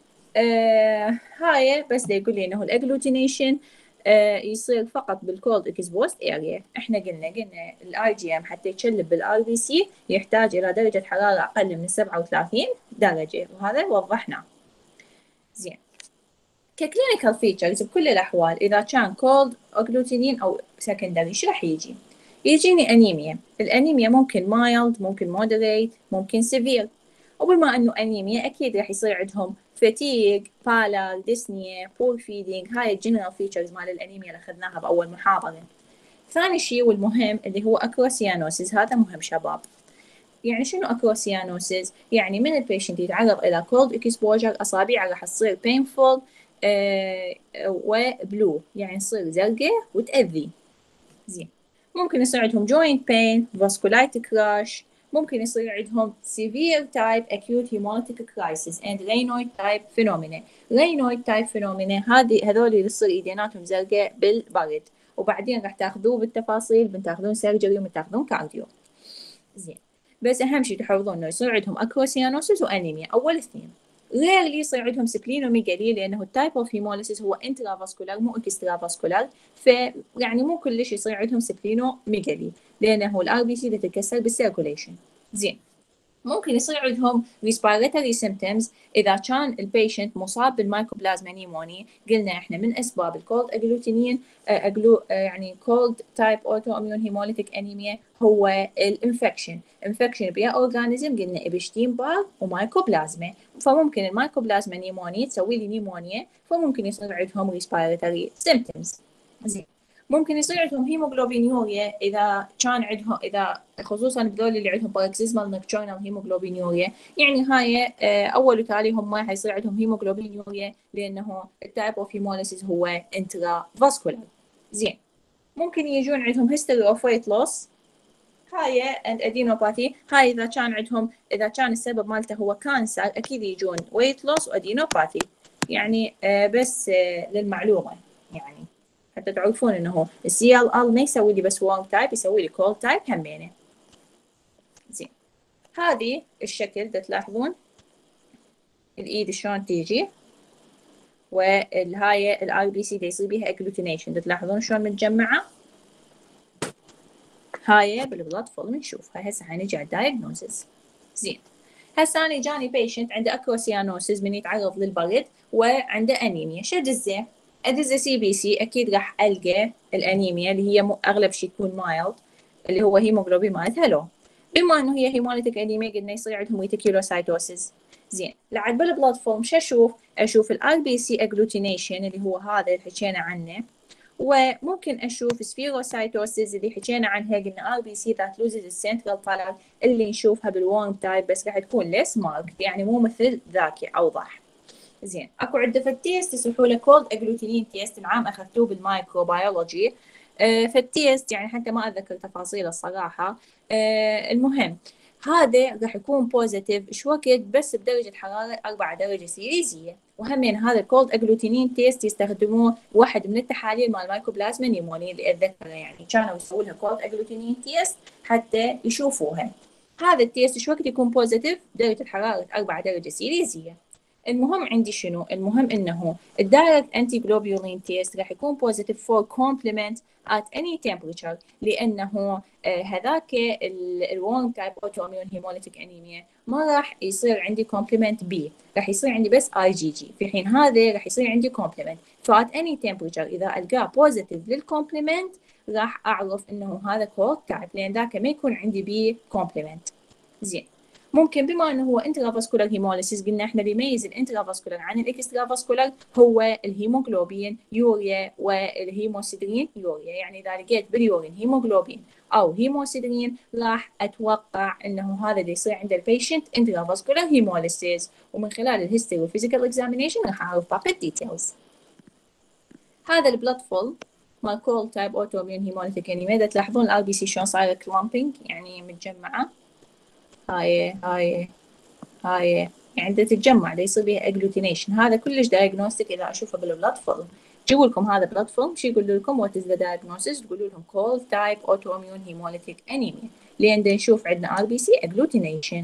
هاي بس يقول لي انه الاجلوتينيشن يصير فقط بالكولد اكسبوست اريا. احنا قلنا الاي جي ام حتى يتشلب بالار بي سي يحتاج الى درجه حراره اقل من 37 درجه، وهذا وضحناه. زين ككلينيكال فيتشرز بكل الاحوال اذا كان كولد اجلوتينين او سكندري ايش راح يجي؟ يجيني انيميا. الانيميا ممكن مايلد، ممكن مودريت، ممكن سيفير. وبما انه انيميا اكيد راح يصير عندهم فاتيج، بالال، ديسنيا، بور فيدينج. هاي الجنرال فيتشرز مال الانيميا اللي اخذناها باول محاضره. ثاني شيء والمهم اللي هو اكروسيانوسيس. هذا مهم شباب. يعني شنو اكروسيانوسيس؟ يعني من البيشنت يتعرض الى كولد اكسبوجر اصابعه راح تصير بينفول وبلو، يعني تصير زرقاء وتأذي. زين ممكن يصير عندهم joint pain، vasculitis crash، ممكن يصير عندهم severe type acute hemolytic crisis and Raynaud type phenomena. Raynaud type phenomena هذول اللي يصير ايديناتهم زرقاء بالبرد، وبعدين راح تاخذوه بالتفاصيل، بتاخذون سيرجري وبتاخذون كارديو. زين بس اهم شيء تحفظون انه يصير عندهم اكروسيانوسيس وانيميا اول اثنين. ريرلي يصير عندهم سبلينوميجالي لانه التايب اوف هيموليسيس هو انترافاسكولار مو اكسترافاسكولار، فيعني مو كلش يصير عندهم سبلينوميجالي لانه الار بي سي تتكسر بالسيركوليشن. زين ممكن يصير عندهم respiratory symptoms إذا كان البيشنت مصاب بالمايكوبلازما نيموني. قلنا إحنا من أسباب الكولد أجلوتينين يعني كولد تايب أوتو إميون هيموليتيك أنيميا هو الانفكشن. انفكشن بيا أورجانيزم قلنا إبشتين بار ومايكوبلازما، فممكن المايكوبلازما نيموني تسوي لي نيمونيا، فممكن يصير عندهم respiratory symptoms. زين ممكن يصير عندهم هيموغلوبينيوريا إذا كان عندهم، إذا خصوصا بذول اللي عندهم باروكسيزمال نوكتورنال هيموغلوبينيوريا، يعني هاي أول وتالي هم حيصير عندهم هيموغلوبينيوريا لأنه التايب أوف هيموليسيس هو انترا فاسكولار. زين ممكن يجون عندهم هيستوري أوف ويت لوس، هاي اند ادينوباثي. هاي إذا كان عندهم، إذا كان السبب مالته هو كانسر أكيد يجون ويت لوس وادينوباثي. يعني بس للمعلومة يعني حتى تعرفون انه السي ال ال ما يسوي لي بس وورم تايب، يسوي لي كولد تايب همينه. زين هذه الشكل تلاحظون الايد شلون تيجي، والهاي الار بي سي يصير بيها اجلوتينيشن، تلاحظون شلون متجمعه. هاي بالبلد فول نشوفها. هسه حنجي على الدايجنوزز. زين هسه انا جاني بيشنت عنده اكروسيانوسيس من يتعرض للبرد وعنده انيميا. شو ادزه؟ ادزه سي بي سي، اكيد راح القى الانيميا اللي هي اغلب شيء يكون مايلد اللي هو هيموغلوبين مالتها لو. بما انه هي هيموليتيك انيميا قلنا يصير عندهم ريتيكولوسايتوسيس. زين لعد بالبلاد فورم شو اشوف الار بي سي اجلوتينيشن اللي هو هذا اللي حكينا عنه، وممكن اشوف سفيروسايتوسيس اللي حكينا عنها قلنا ار بي سي ذات لوزز السنترال بارت اللي نشوفها بالورم تايب بس راح تكون ليس ماركت، يعني مو مثل ذاك اوضح. زين اكو عنده فالتيست يصيحوا له كولد اجلوتينين تيست، العام اخذتوه بالمايكروبيولوجي. فالتيست يعني حتى ما اتذكر تفاصيله الصراحه. المهم هذا راح يكون بوزيتيف ايش وقت؟ بس بدرجه حراره 4 درجه سيليزيه. وهمين هذا الكولد اجلوتينين تيست يستخدموه واحد من التحاليل مال مايكوبلازما نيموني اللي اتذكره، يعني كانوا يسووا لها كولد اجلوتينين تيست حتى يشوفوها. هذا التيست ايش وقت يكون بوزيتيف؟ درجه حراره 4 درجه سيليزيه. المهم عندي شنو؟ المهم انه الدايركت انتي جلوبولين تيست راح يكون positive for complement at any temperature، لانه هذاك الورم تايب اوتوميون هيموليتيك انيميا ما راح يصير عندي complement B، راح يصير عندي بس IgG، في حين هذا راح يصير عندي complement. فات any temperature اذا القاه positive للcomplement راح اعرف انه هذا كولد تايب، لان ذاك ما يكون عندي بي complement. زين، ممكن بما انه هو انترافاسكولار هيموليسيس، قلنا احنا بيميز الانترافاسكولار عن الاكسترافاسكولار هو الهيموغلوبين يوريا والهيموسيدرين يوريا. يعني اذا لقيت باليورين هيموغلوبين او هيموسيدرين راح اتوقع انه هذا اللي يصير عند البيشنت انترافاسكولار هيموليسيس، ومن خلال الهيستوري والفيزيكال اكزامينيشن راح اعرف باقي الديتيلز. هذا البلاد فول مال كول تايب اوتوميون هيموليتيك انيميا. اذا تلاحظون الار بي سي شلون صايره كلامبينج، يعني متجمعه، هاي يعني تتجمع يصير بيها اجلوتينيشن. هذا كلش دايجنوستيك اذا اشوفه بالبلاد فيلم. جيبوا لكم هذا بلاد فيلم، شو يقول لكم وات از ذا دايجنوستس؟ تقولوا لهم كول تايب اوتوميون هيموليتيك انيميا، لان نشوف عندنا ار بي سي اجلوتينيشن.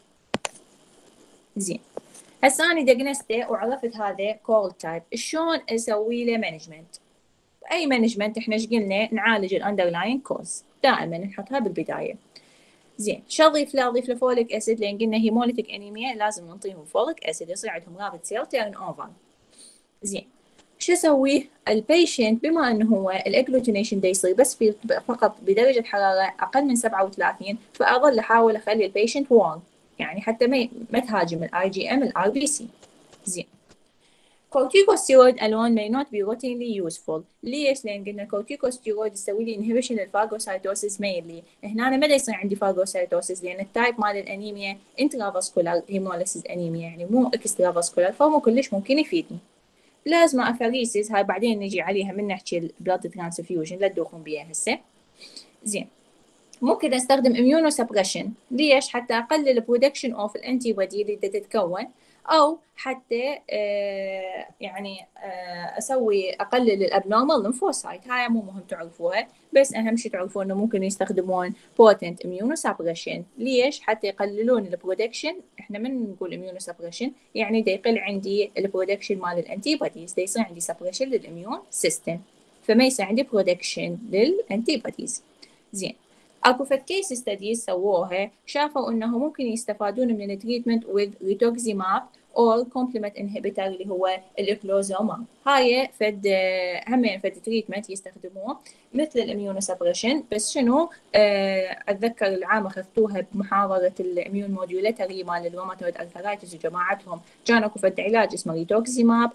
زين، هسه انا ديagnosته وعرفت هذا كول تايب، شلون اسوي له مانجمنت؟ اي مانجمنت احنا ايش قلنا؟ نعالج الاندرلاين كوز، دائما نحطها بالبدايه. زين، شو اضيف له؟ اضيف له فوليك اسيد، لان قلنا هيموليتيك انيميا لازم نعطيهم فوليك اسيد يصير عندهم رابط سيل تيرن اوفر. زين، شو اسوي؟ البيشنت بما انه هو الاجلوتينيشن دا يصير بس في فقط بدرجه حراره اقل من 37، فاظل احاول اخلي البيشنت وارم، يعني حتى ما تهاجم الاي جي ام الار بي سي. زين، corticosteroid alone may not be routinely useful. ليش؟ لأن قلنا corticosteroid يسوي لي inhibition للفاجوسايتوسيس mainly. هنا أنا ما يصير عندي فاجوسايتوسيس، لأن التايب مال الأنيميا intravascular hemolysis أنيميا، يعني مو extravascular، فمو كلش ممكن يفيدني. بلازما أفريسيس هاي بعدين نجي عليها من نحكي البلاد ترانسفيوجن، لا تدوخون بيها هسه. زين، ممكن استخدم immunosuppression. ليش؟ حتى اقلل production of الانتي بودي اللي تتكون، او حتى يعني اسوي اقلل الابنورمال ليمفوسايت. هاي مو مهم تعرفوها، بس اهم شيء تعرفون انه ممكن يستخدمون potent immunosuppression. ليش؟ حتى يقللون البرودكشن. احنا من نقول immunosuppression يعني دا يقل عندي البرودكشن مال الانتي بوديز، دا يصير عندي suppression للاميون سيستم، فما يصير عندي برودكشن للانتي بوديز. زين، اكو فد كيس ستديز سووها، شافوا انه ممكن يستفادون من التريتمنت with rituximab or complement inhibitor اللي هو الاكلوزوماب. هاي فد همين فد تريتمنت يستخدموه مثل الاميونوسبريشن، بس شنو اتذكر العام اخذتوها بمحاضره الاميون موديولاتري مال الروماتويد ارثرايتس وجماعتهم، كان اكو فد علاج اسمه ريتوكسيماب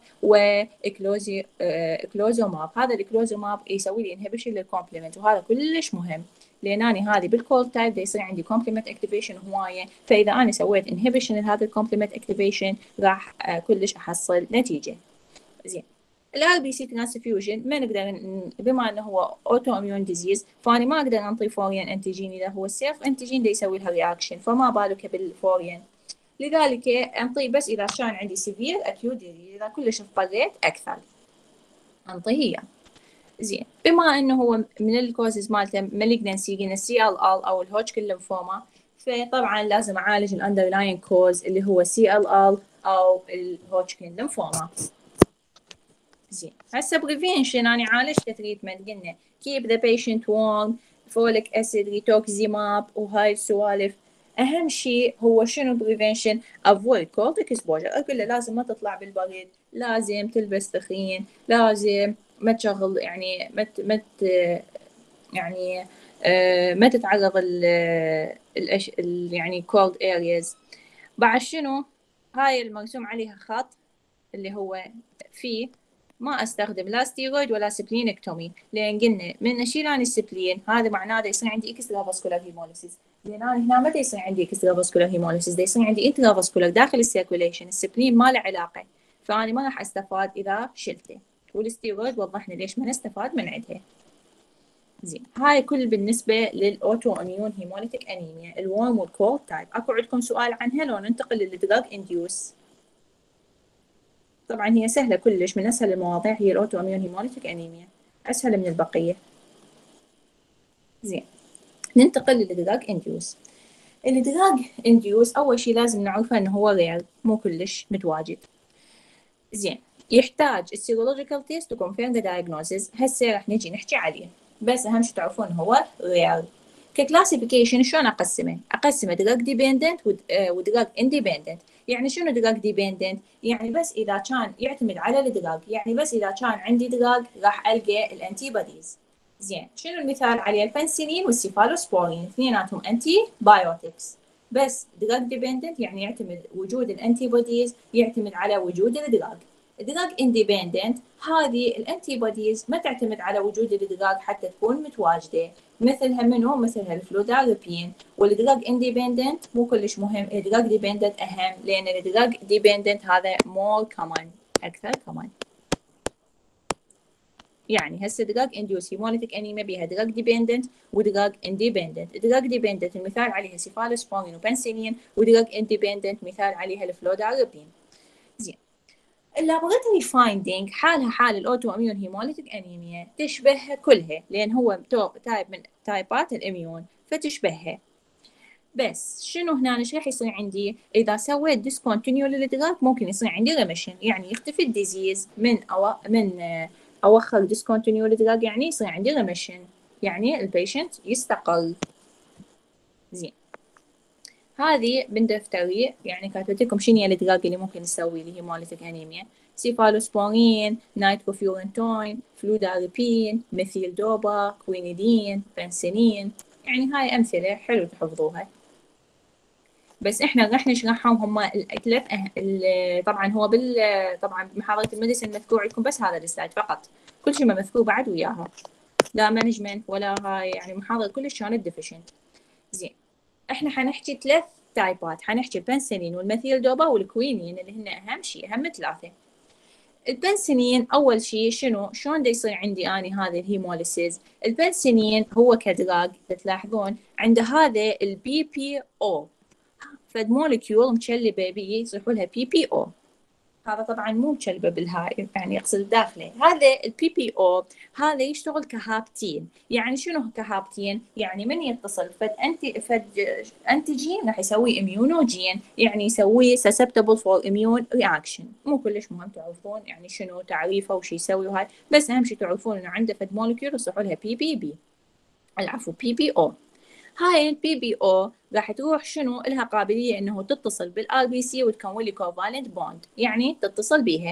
واكلوزوماب. هذا الاكلوزوماب يسوي لي انهبيشن للكومبلمنت، وهذا كلش مهم، لان انا هذه بالكولد تايب يصير عندي كومبلمنت اكتيفيشن هوايه، فاذا انا سويت انهبيشن لهذا الكومبلمنت اكتيفيشن راح كلش احصل نتيجه. زين، الار بي سي ترانسفيوجن ما نقدر بما انه هو اوتو اميون ديزيز، فانا ما اقدر انطي فوريان انتيجين اذا هو السيلف انتيجين دا يسوي لها رياكشن، فما بالك بالفوريان. لذلك انطي بس اذا كان عندي سيفير اكيوت ديزيز، اذا كلش اضطريت اكثر انطي هي. زين، بما انه هو من الكوزز مالته مالجنسي قلنا سي ال ال او الهوجكن ليمفوما، فطبعا لازم اعالج الاندرلاين كوز اللي هو سي ال ال او الهوجكن ليمفوما. زين، هسه بريفنشن انا عالجت تريتمنت، قلنا keep the patient warm، فوليك اسيد، ريتوكسيماب وهاي السوالف. اهم شيء هو شنو بريفنشن؟ avoid cold exposure. اقول له لازم ما تطلع بالبرد، لازم تلبس ثخين، لازم ما تشغل يعني يعني ما تتعرض يعني cold areas. بعد شنو؟ هاي المرسوم عليها خط اللي هو فيه ما استخدم لا ستيرويد ولا سبلينكتومي، لان قلنا من اشيل عن السبلين هذا معناه يصير عندي اكسترا فاسكولار هيموليسيس. لان انا هنا متى يصير عندي اكسترا فاسكولار هيموليسيس؟ يصير عندي انترا فاسكولار داخل السيركوليشن، السبلين ما له علاقه، فانا ما راح استفاد اذا شلته. والستيرويد وضحنا ليش ما نستفاد من عندها. زين، هاي كل بالنسبه للاوتو اميون هيموليتيك انيميا الورم والكولد تايب. اكو عندكم سؤال عنها لو ننتقل للدراج انديوس؟ طبعا هي سهله كلش، من اسهل المواضيع هي الاوتو اميون هيموليتيك انيميا، اسهل من البقيه. زين، ننتقل للدراج انديوس. الدراج انديوس أول شي لازم نعرفه إنه هو رير، مو كلش متواجد. زين، يحتاج السيرولوجيكال تيست وكونفيرم ذا دايجنوزيس، هسه راح نجي نحكي عليه، بس أهم شي تعرفون هو رير. ككلاسيفيكيشن شلون أقسمه؟ أقسمه دراج ديبندنت ودراج اندبندنت. يعني شنو دراج ديبندنت؟ يعني بس إذا كان يعتمد على الدراج، يعني بس إذا كان عندي دراج راح ألقى الأنتي بوديز. زين، شنو المثال عليه؟ البنسلين والسيفالوسبورين، اثنيناتهم أنتي بايوتكس. بس دراج ديبندنت يعني يعتمد وجود الأنتي بوديز يعتمد على وجود الدراج. الدراج اندبندنت هذه الأنتي بوديز ما تعتمد على وجود الدراج حتى تكون متواجدة، مثلها منو؟ مثلها الفلوداربين. والدراج اندبندنت مو كلش مهم، الدراج ديبندنت أهم، لأن الدراج ديبندنت هذا more common، أكثر common. يعني هسه دراج انديوس هيموليتيك انيميا بيها دراج ديبندنت ودراج اندبندنت. دراج ديبندنت المثال عليها سيفالوسبورين وبنسلين، ودراج اندبندنت مثال عليها الفلوداربين. زين، اللابوراتوري فايندينج حالها حال الاوتو اميون هيموليتيك انيميا، تشبهها كلها لان هو تايب من تايبات الاميون فتشبهها. بس شنو هنا ايش راح يصير عندي؟ اذا سويت ديسكونتينيو للدراج ممكن يصير عندي ريميشن، يعني يختفي الديزيز من اواخر ديسكونتينيو للدراج، يعني يصير عندي ريميشن، يعني البيشنت يستقل. زين، هذه من دفتري يعني كاتبت لكم شنو هي الادراج اللي ممكن نسوي لي هيموليتيك انيميا: سيفالوسبورين، نايتروفيورنتوين، فلوداربين، ميثيل دوبا، كوينيدين، بنسلين. يعني هاي امثله حلو تحفظوها. بس احنا راح نشرحهم هم الثلاث طبعا هو طبعا بمحاضره الميديسن مذكور عندكم بس هذا السلايد فقط، كل شيء ما مذكور بعد وياها، لا مانجمنت ولا هاي، يعني محاضره كلش كانت ديفيشنت. زين، احنا حنحكي ثلاث تايبات، حنحكي البنسلين والميثيل دوبا والكوينين اللي هن اهم شيء، اهم ثلاثه. البنسلين اول شيء شنو شلون دا يصير عندي اني هذا الهيموليسيس؟ البنسلين هو كدراج تلاحظون عنده هذا البي بي او، فد مولكيول مشلبه بيه يصيحوا لها بي بي او. هذا طبعا مو مشلبه بالهاي، يعني اقصد داخله. هذا البي بي او هذا يشتغل كهابتين. يعني شنو كهابتين؟ يعني من يتصل فد انتيجين راح يسوي اميونوجين، يعني يسوي susceptible for immune reaction. مو كلش مهم تعرفون يعني شنو تعريفه وش يسوي وهاي، بس اهم شيء تعرفون انه عنده فد مولكيول يصيحوا لها بي بي بي، العفو بي بي او. هاي البي بي او راح تروح شنو لها قابليه انه تتصل بالار بي سي وتكون لي كوفالنت بوند، يعني تتصل بيها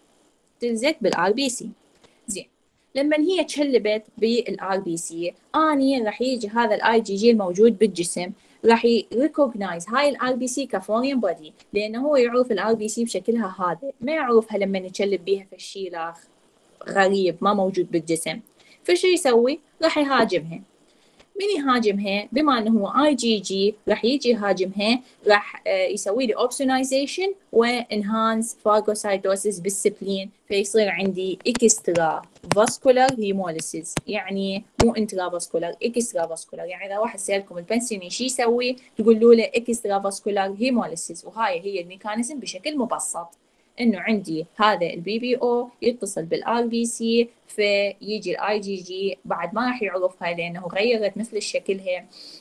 تلزق بالار بي سي. زين، لما هي تشلبت بالار بي سي اني راح يجي هذا الاي جي جي الموجود بالجسم راح يريكوجنايز هاي الار بي سي كفورين بودي، لانه هو يعرف الار بي سي بشكلها هذا، ما يعرفها لما يتشلب بيها في الشيء غريب ما موجود بالجسم. فشو يسوي؟ راح يهاجمها. من يهاجمها؟ بما انه هو اي جي جي راح يجي يهاجمها، راح يسوي لي اوبسونايزيشن وانهانس فاجوسايتوسيس بالسبلين، فيصير عندي اكسترا فاسكولار هيموليسيس، يعني مو انترا فاسكولار، اكسترا فاسكولار. يعني اذا واحد سالكم البنسلين شو يسوي تقولوا له اكسترا فاسكولار هيموليسيس، وهاي هي الميكانيزم بشكل مبسط، انه عندي هذا البي بي او يتصل بالار بي سي فيجي الاي جي جي بعد ما راح يعرفها لانه غيرت مثل شكلها،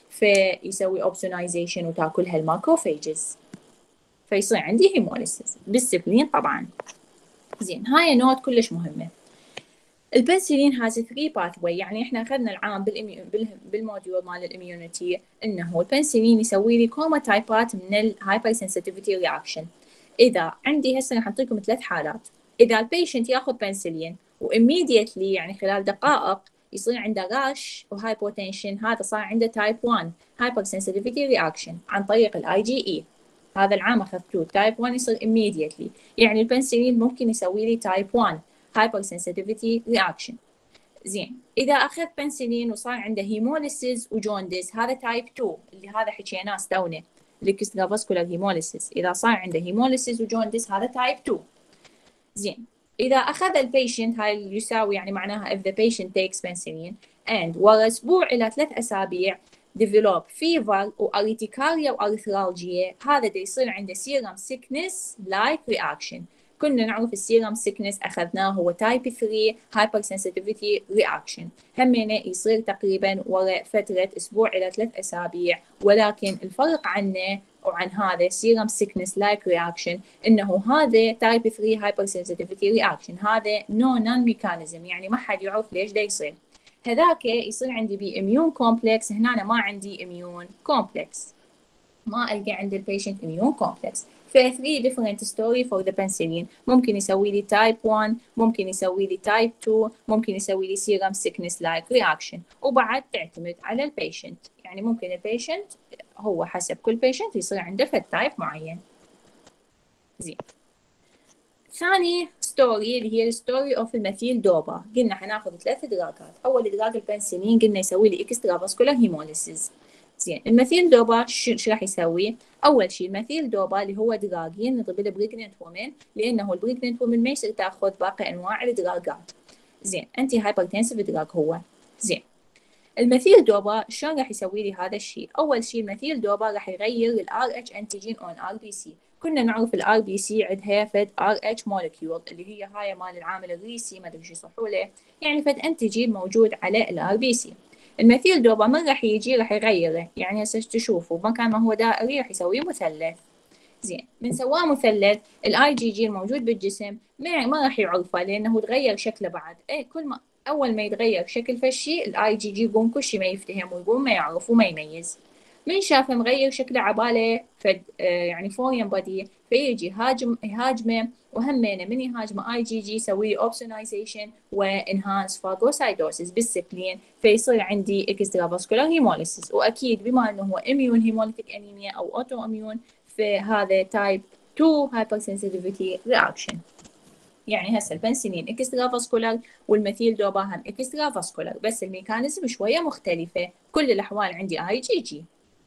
فيسوي اوبسونايزيشن وتاكلها الماكروفيجز، فيصير عندي هيموليسيس بالسبلين طبعا. زين، هاي نوت كلش مهمه. البنسلين هاز 3 باثوي، يعني احنا اخذنا العام بالموديول مال الاميونيتي انه البنسلين يسوي لي كوما تايبات من الهايبر سنسيتيفيتي رياكشن. اذا عندي هسه راح اعطيكم 3 حالات. اذا البيشنت ياخذ بنسلين واميديتلي يعني خلال دقائق يصير عنده راش وهايبوتنشن، هذا صار عنده تايب 1 هايبر سنسيتيفيتي رياكشن عن طريق الاي جي اي. هذا العام اخذتوه تايب 1 يصير immediately، يعني البنسلين ممكن يسوي لي تايب 1 هايبر سنسيتيفيتي رياكشن. زين، اذا اخذ بنسلين وصار عنده هيموليسيس وجوندس هذا تايب 2 اللي هذا حكيناه استونا الاكسترا فاسكولار هيموليسيس، اذا صار عنده هيموليسيس وجوندس هذا تايب 2. زين، اذا اخذ البيشنت هاي اللي يساوي يعني معناها if the patient takes penicillin and ورا اسبوع الى 3 اسابيع develop fever واريتيكاريا وارثرالجيا، هذا دا يصير عنده serum sickness like reaction. كنا نعرف السيرم سيكنس أخذناه هو تايب 3 هايبر سنسيتيفيتي رياكشن، همينه يصير تقريبا وراء فترة أسبوع إلى 3 أسابيع، ولكن الفرق عنه وعن هذا سيرم سيكنس لايك رياكشن إنه هذا تايب 3 هايبر سنسيتيفيتي رياكشن، هذا نو نون ميكانيزم، يعني ما حد يعرف ليش دا يصير. هذاك يصير عندي بي اميون كومبلكس، هنا أنا ما عندي اميون كومبلكس، ما ألقى عند البيشنت اميون كومبلكس. ف 3 different story for the penicillin، ممكن يسوي لي تايب 1، ممكن يسوي لي تايب 2، ممكن يسوي لي سيرم سيكنس لايك رياكشن، وبعد تعتمد على البيشنت، يعني ممكن البيشنت هو حسب كل بيشنت يصير عنده فد تايب معين. زين، ثاني ستوري اللي هي الستوري اوف الميثيل دوبا، قلنا حناخذ 3 دراجات. اول دراج البنسلين قلنا يسوي لي اكسترا فاسكولار هيموليسيس. زين، الميثيل دوبا شو راح يسوي؟ اول شيء الميثيل دوبا اللي هو دراجين نضرب البريجننت وومن، لانه البريجننت وومن ما يصير تاخذ باقي انواع الدراجات. زين، انتي هايبرتنسيف دراج هو. زين، الميثيل دوبا شلون راح يسوي لي هذا الشيء؟ اول شيء الميثيل دوبا راح يغير الار اتش انتيجين اون ار بي سي. كنا نعرف الار بي سي عندها فد ار اتش مولكيول اللي هي هاي مال العامل الرئيسي، ما ادري شو يصحوا له، يعني فد انتيجين موجود على الار بي سي. الميثيل دوبا من راح يجي راح يغيره، يعني هسه تشوفوا مكان ما هو دائري راح يسويه مثلث. زين، من سواه مثلث الاي جي جي الموجود بالجسم ما راح يعرفه لانه تغير شكله بعد. كل ما اول ما يتغير شكل فشي الاي جي جي يقوم كل شيء ما يفتهم ويقوم ما يعرف وما يميز. من شافه مغير شكله عباله فد يعني فورين بودي، فيجي يهاجمه، وهمينه من يهاجمه اي جي جي يسوي اوبسونايزيشن وانهانس فاجوسايتوسيس بالسبلين، فيصير عندي اكسترا فاسكولار هيموليسيس. واكيد بما انه هو اميون هيموليتيك انيميا او اوتو اميون، فهذا تايب 2 هايبر سنسيتيفيتي رياكشن. يعني هسه البنسلين اكسترا فاسكولار والميثيل دوبا هم اكسترا فاسكولار، بس الميكانيزم شويه مختلفه. كل الاحوال عندي اي جي جي.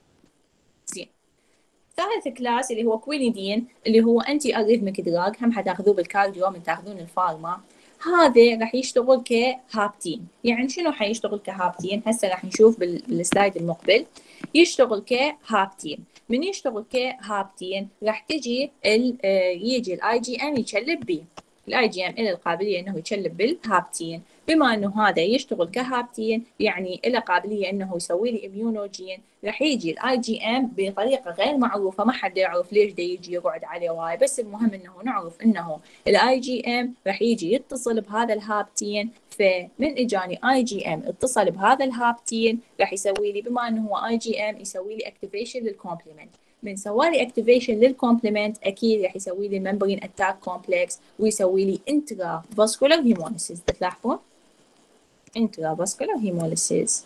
زين، ثالث كلاس اللي هو كوينيدين اللي هو انتي اريثميك دراج، هم حتاخذوه بالكارديو من تاخذون الفارما. هذا راح يشتغل كهابتين. يعني شنو حيشتغل كهابتين؟ هسه راح نشوف بالسلايد المقبل. يشتغل كهابتين. من يشتغل كهابتين راح تجي يجي الاي جي ام يتشلب بيه. الاي جي ام له القابليه انه يتشلب بالهابتين. بما انه هذا يشتغل كهابتين يعني له قابليه انه يسوي لي اميونوجين، راح يجي الاي جي ام بطريقه غير معروفه، ما حد يعرف ليش دا يجي يقعد عليه واي، بس المهم انه نعرف انه الاي جي ام راح يجي يتصل بهذا الهابتين. فمن اجاني اي جي ام اتصل بهذا الهابتين راح يسوي لي، بما انه هو اي جي ام يسوي لي اكتيفيشن للكومبلمنت. من سوالي اكتيفيشن للكومبلمنت اكيد راح يسوي لي الممبرين اتاك كومبلكس ويسوي لي انترا فاسكولار هيموليسيس. تلاحظون انترا فاسكولار هيموليسيس.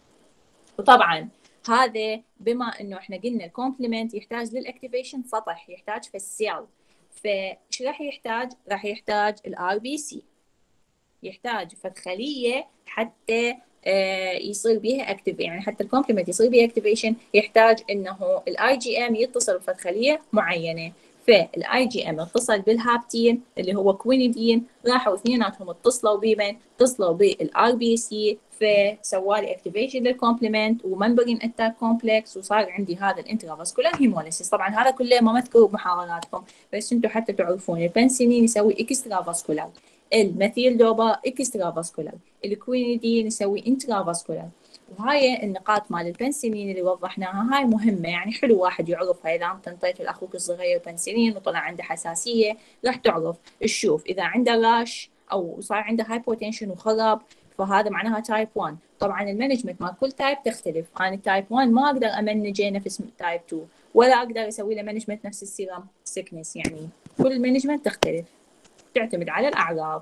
وطبعا هذا بما انه احنا قلنا الكومبلمنت يحتاج للاكتيفيشن سطح، يحتاج في السيل، فش راح يحتاج؟ راح يحتاج الار بي سي، يحتاج فد خليه حتى يصير بيها اكتيف، يعني حتى الكومبلمنت يصير بيها اكتيفيشن يحتاج انه الاي جي ام يتصل بفد خليه معينه. فالاي جي ام اتصل بالهابتين اللي هو كوينيدين، راحوا اثنيناتهم اتصلوا بمن؟ اتصلوا بالار بي سي، فسوالي اكتيفيشن للكومبلمنت وممبرين اتاك كومبلكس، وصار عندي هذا الانترافاسكولار هيموليسيس. طبعا هذا كله ما مذكور بمحاضراتكم، بس انتم حتى تعرفون البنسلين يسوي اكسترا فاسكولار، الميثيل دوبا اكسترا فاسكولار، الكوينيدين يسوي انترا فاسكولار. وهاي النقاط مال البنسلين اللي وضحناها هاي مهمة، يعني حلو واحد يعرفها. إذا أنت انطيت لأخوك الصغير بنسلين وطلع عنده حساسية راح تعرف تشوف إذا عنده راش أو صار عنده هايبوتنشن وخرب، فهذا معناها تايب 1. طبعا المانجمنت مال كل تايب تختلف. أنا تايب 1 ما أقدر أمنجه نفس تايب 2، ولا أقدر أسوي له مانجمنت نفس السيرم سيكنس، يعني كل مانجمنت تختلف تعتمد على الأعراض.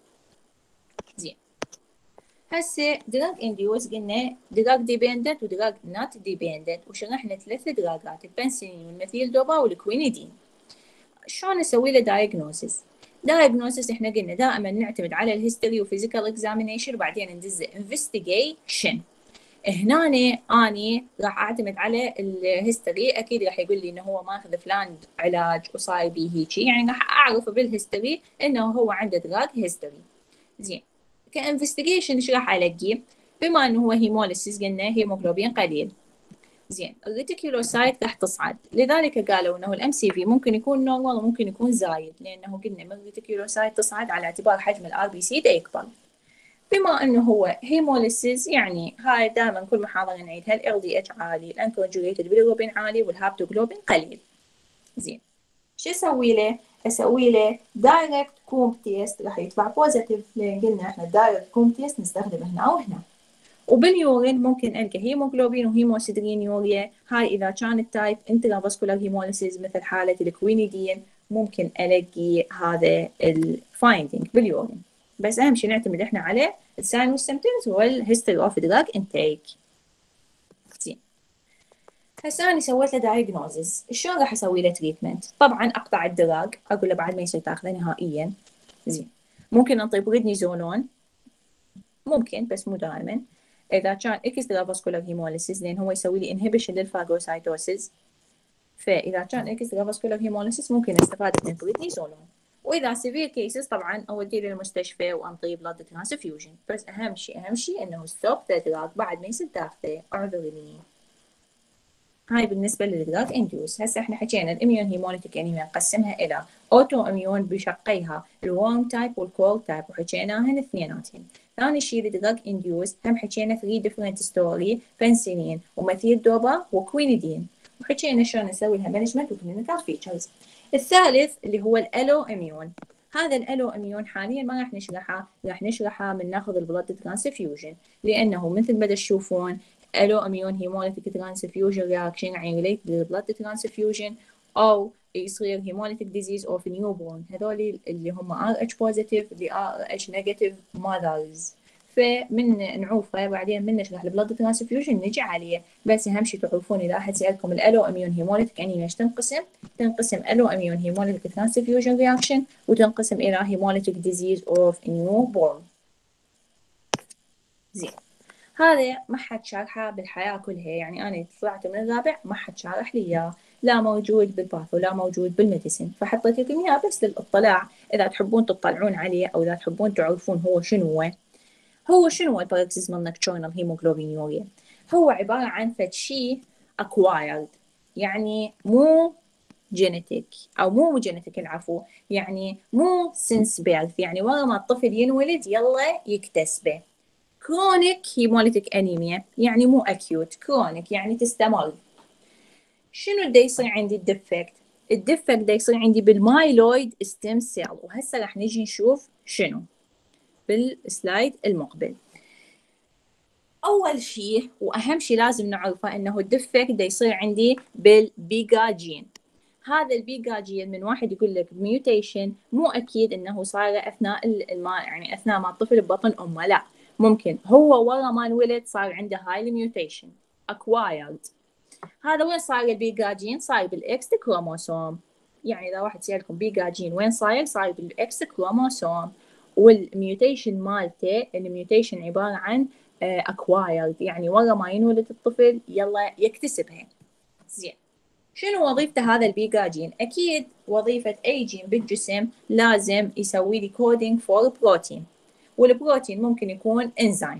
زين، هسه دراج انديوس قلنا دراج ديبندنت ودراج نوت ديبندنت، وشرحنا 3 دراجات البنسلين والميثيل دوبا والكوينيدين. شلون نسوي له دايجنوسيس؟ دايجنوسيس احنا قلنا دائما نعتمد على الهيستوري وفيزيكال اكزامينيشن وبعدين ندز انفستيجيشن. هنا اني راح اعتمد على الهيستوري، اكيد راح يقول لي انه هو ماخذ فلان علاج وصاير به هيجي، يعني راح اعرف بالهيستوري انه هو عنده دراج هيستوري. زين، كانفستيجيشن ايش راح الاقيه؟ بما انه هو هيموليسيس قلنا هيموغلوبين قليل، زين الريتيكولوسايت راح تصعد، لذلك قالوا انه الام سي في ممكن يكون نورمال وممكن يكون زايد، لانه قلنا من الريتيكولوسايت تصعد على اعتبار حجم الار بي سي دا يكبر. بما انه هو هيموليسيس، يعني هاي دائما كل محاضره نعيدها، ال دي اتش عالي، الانكونجوجيتد بيليروبين عالي، والهابتوجلوبين قليل. زين شو اسوي له؟ اسوي له دايركت كومب تيست، راح يطلع بوزيتيف، لان قلنا احنا الدايركت كومب تيست نستخدمه هنا وهنا. وباليورين ممكن القى هيموجلوبين وهيموسيدرينيوريا، هاي اذا كان التايب انترافاسكولار هيموليسيس مثل حاله الكوينيدين ممكن الاقي هذا الفايندينج باليورين. بس اهم شيء نعتمد احنا على الساين والسيمتومز والهيستوري اوف دراج انتيك. زين هسه انا سويت له دايجنوزز، شلون راح اسوي له تريتمنت؟ طبعا اقطع الدراج، اقول له بعد ما يصير تاخذه نهائيا. زين ممكن انطي بريدنيزولون، ممكن بس مو دائما. اذا كان اكسترا فاسكولار هيموليسيس، لان هو يسوي لي انهبيشن للفاجوسايتوسيس، فاذا كان اكسترا فاسكولار هيموليسيس ممكن استفاد من بريدنيزولون. واذا سيفير كيسز طبعا اوديه للمستشفى وانطيه بلاد ترانسفيوجن. بس اهم شيء انه ستوب ذا دراج بعد ما يصير تاخذه، اعذرني. هاي بالنسبه للدراج انديوس. هسه احنا حكينا الاميون هيموليتيك انيميا نقسمها الى اوتو اميون بشقيها، الورم تايب والكولد تايب، وحكيناهن اثنيناتهم. ثاني شيء الدراج انديوس هم حكينا 3 ديفرنت ستوري، بنسلين وميثيل دوبا وكوينيدين، وحكينا شلون نسوي لها مانجمنت وكلينيكال فيتشرز. الثالث اللي هو الالو اميون. هذا الالو اميون حاليا ما راح نشرحه، راح نشرحه من ناخذ البلد ترانسفيوجن، لانه مثل ما تشوفون الو اميون هيموليتيك ترانسفيوجن رياكشن يعني ريليت للبلد ترانسفيوجن، او يصير هيموليتيك ديزيز اوف نيو بورن، هذول اللي هم ار اتش بوزيتيف، اللي ار اتش نيجاتيف ماذرز. فمن نعوفه بعدين من نشرح البلد ترانسفيوجن نجي عليه. بس اهم شيء تعرفون اذا احد سالكم الالو اميون هيموليتيك انيميا ايش تنقسم الو اميون هيموليتيك ترانسفيوجن رياكشن، وتنقسم الى هيموليتيك ديزيز اوف نيو بورن. زين هذا ما حد شارحه بالحياة كلها، يعني أنا طلعت من الرابع ما حد شارح لي إياه، لا موجود بالباث ولا موجود بالميديسن، فحطيت لكم إياه بس للاطلاع، إذا تحبون تطلعون عليه أو إذا تحبون تعرفون هو شنو هو الباروكسيزمال نكتورنال هيموغلوبينيوريا. هو عبارة عن فد شيء acquired، يعني مو جينيتيك أو مو جينيتيك العفو، يعني مو since birth، يعني ورا ما الطفل ينولد يلا يكتسبه. كرونيك هيموليتيك انيميا يعني مو اكيوت، كرونيك يعني تستمر. شنو دا يصير عندي الديفكت دا يصير عندي بالمايلويد ستيم سيل، وهسه راح نجي نشوف شنو بالسلايد المقبل. اول شيء واهم شيء لازم نعرفه انه الديفكت دا يصير عندي بالبيجا جين. هذا البيجا جين من واحد يقول لك ميوتيشن، مو اكيد انه صار اثناء يعني اثناء ما الطفل ببطن امه، لا، ممكن هو ورا ما انولد صار عنده هاي الميوتيشن acquired. هذا وين صار البيجا جين؟ صار بالاكس كروموسوم. يعني اذا واحد سألكم بيجا جين وين صار بالاكس كروموسوم. والميوتيشن مالته، الميوتيشن عباره عن acquired، يعني ورا ما ينولد الطفل يلا يكتسبها. زين شنو وظيفته هذا البيجا جين؟ اكيد وظيفه اي جين بالجسم لازم يسوي لي كودينج فور بروتين، والبروتين ممكن يكون انزيم.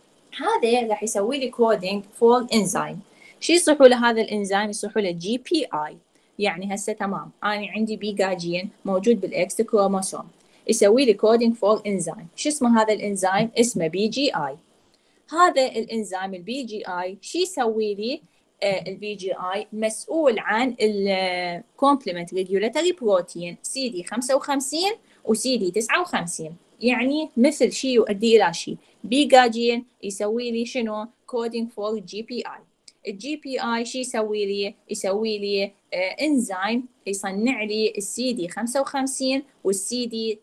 هذا راح يسوي لي كودينج فور انزيم. شو يصيحوا له هذا الانزيم؟ يصيحوا له جي بي اي. يعني هسه تمام انا عندي بيجا جين موجود بالاكس كروموسوم يسوي لي كودينج فور انزيم. شو اسمه هذا الانزيم؟ اسمه بي جي اي. هذا الانزيم البي جي اي شو يسوي لي؟ البي جي اي مسؤول عن الكومبلمنت ريجولاتوري بروتين سي دي 55 وسي دي 59، يعني مثل شيء يؤدي الى شيء. بيجا جين يسوي لي شنو؟ كودينج فور جي بي اي. الجي بي اي شو يسوي لي؟ يسوي لي انزيم يصنع لي السي دي 55 والسي دي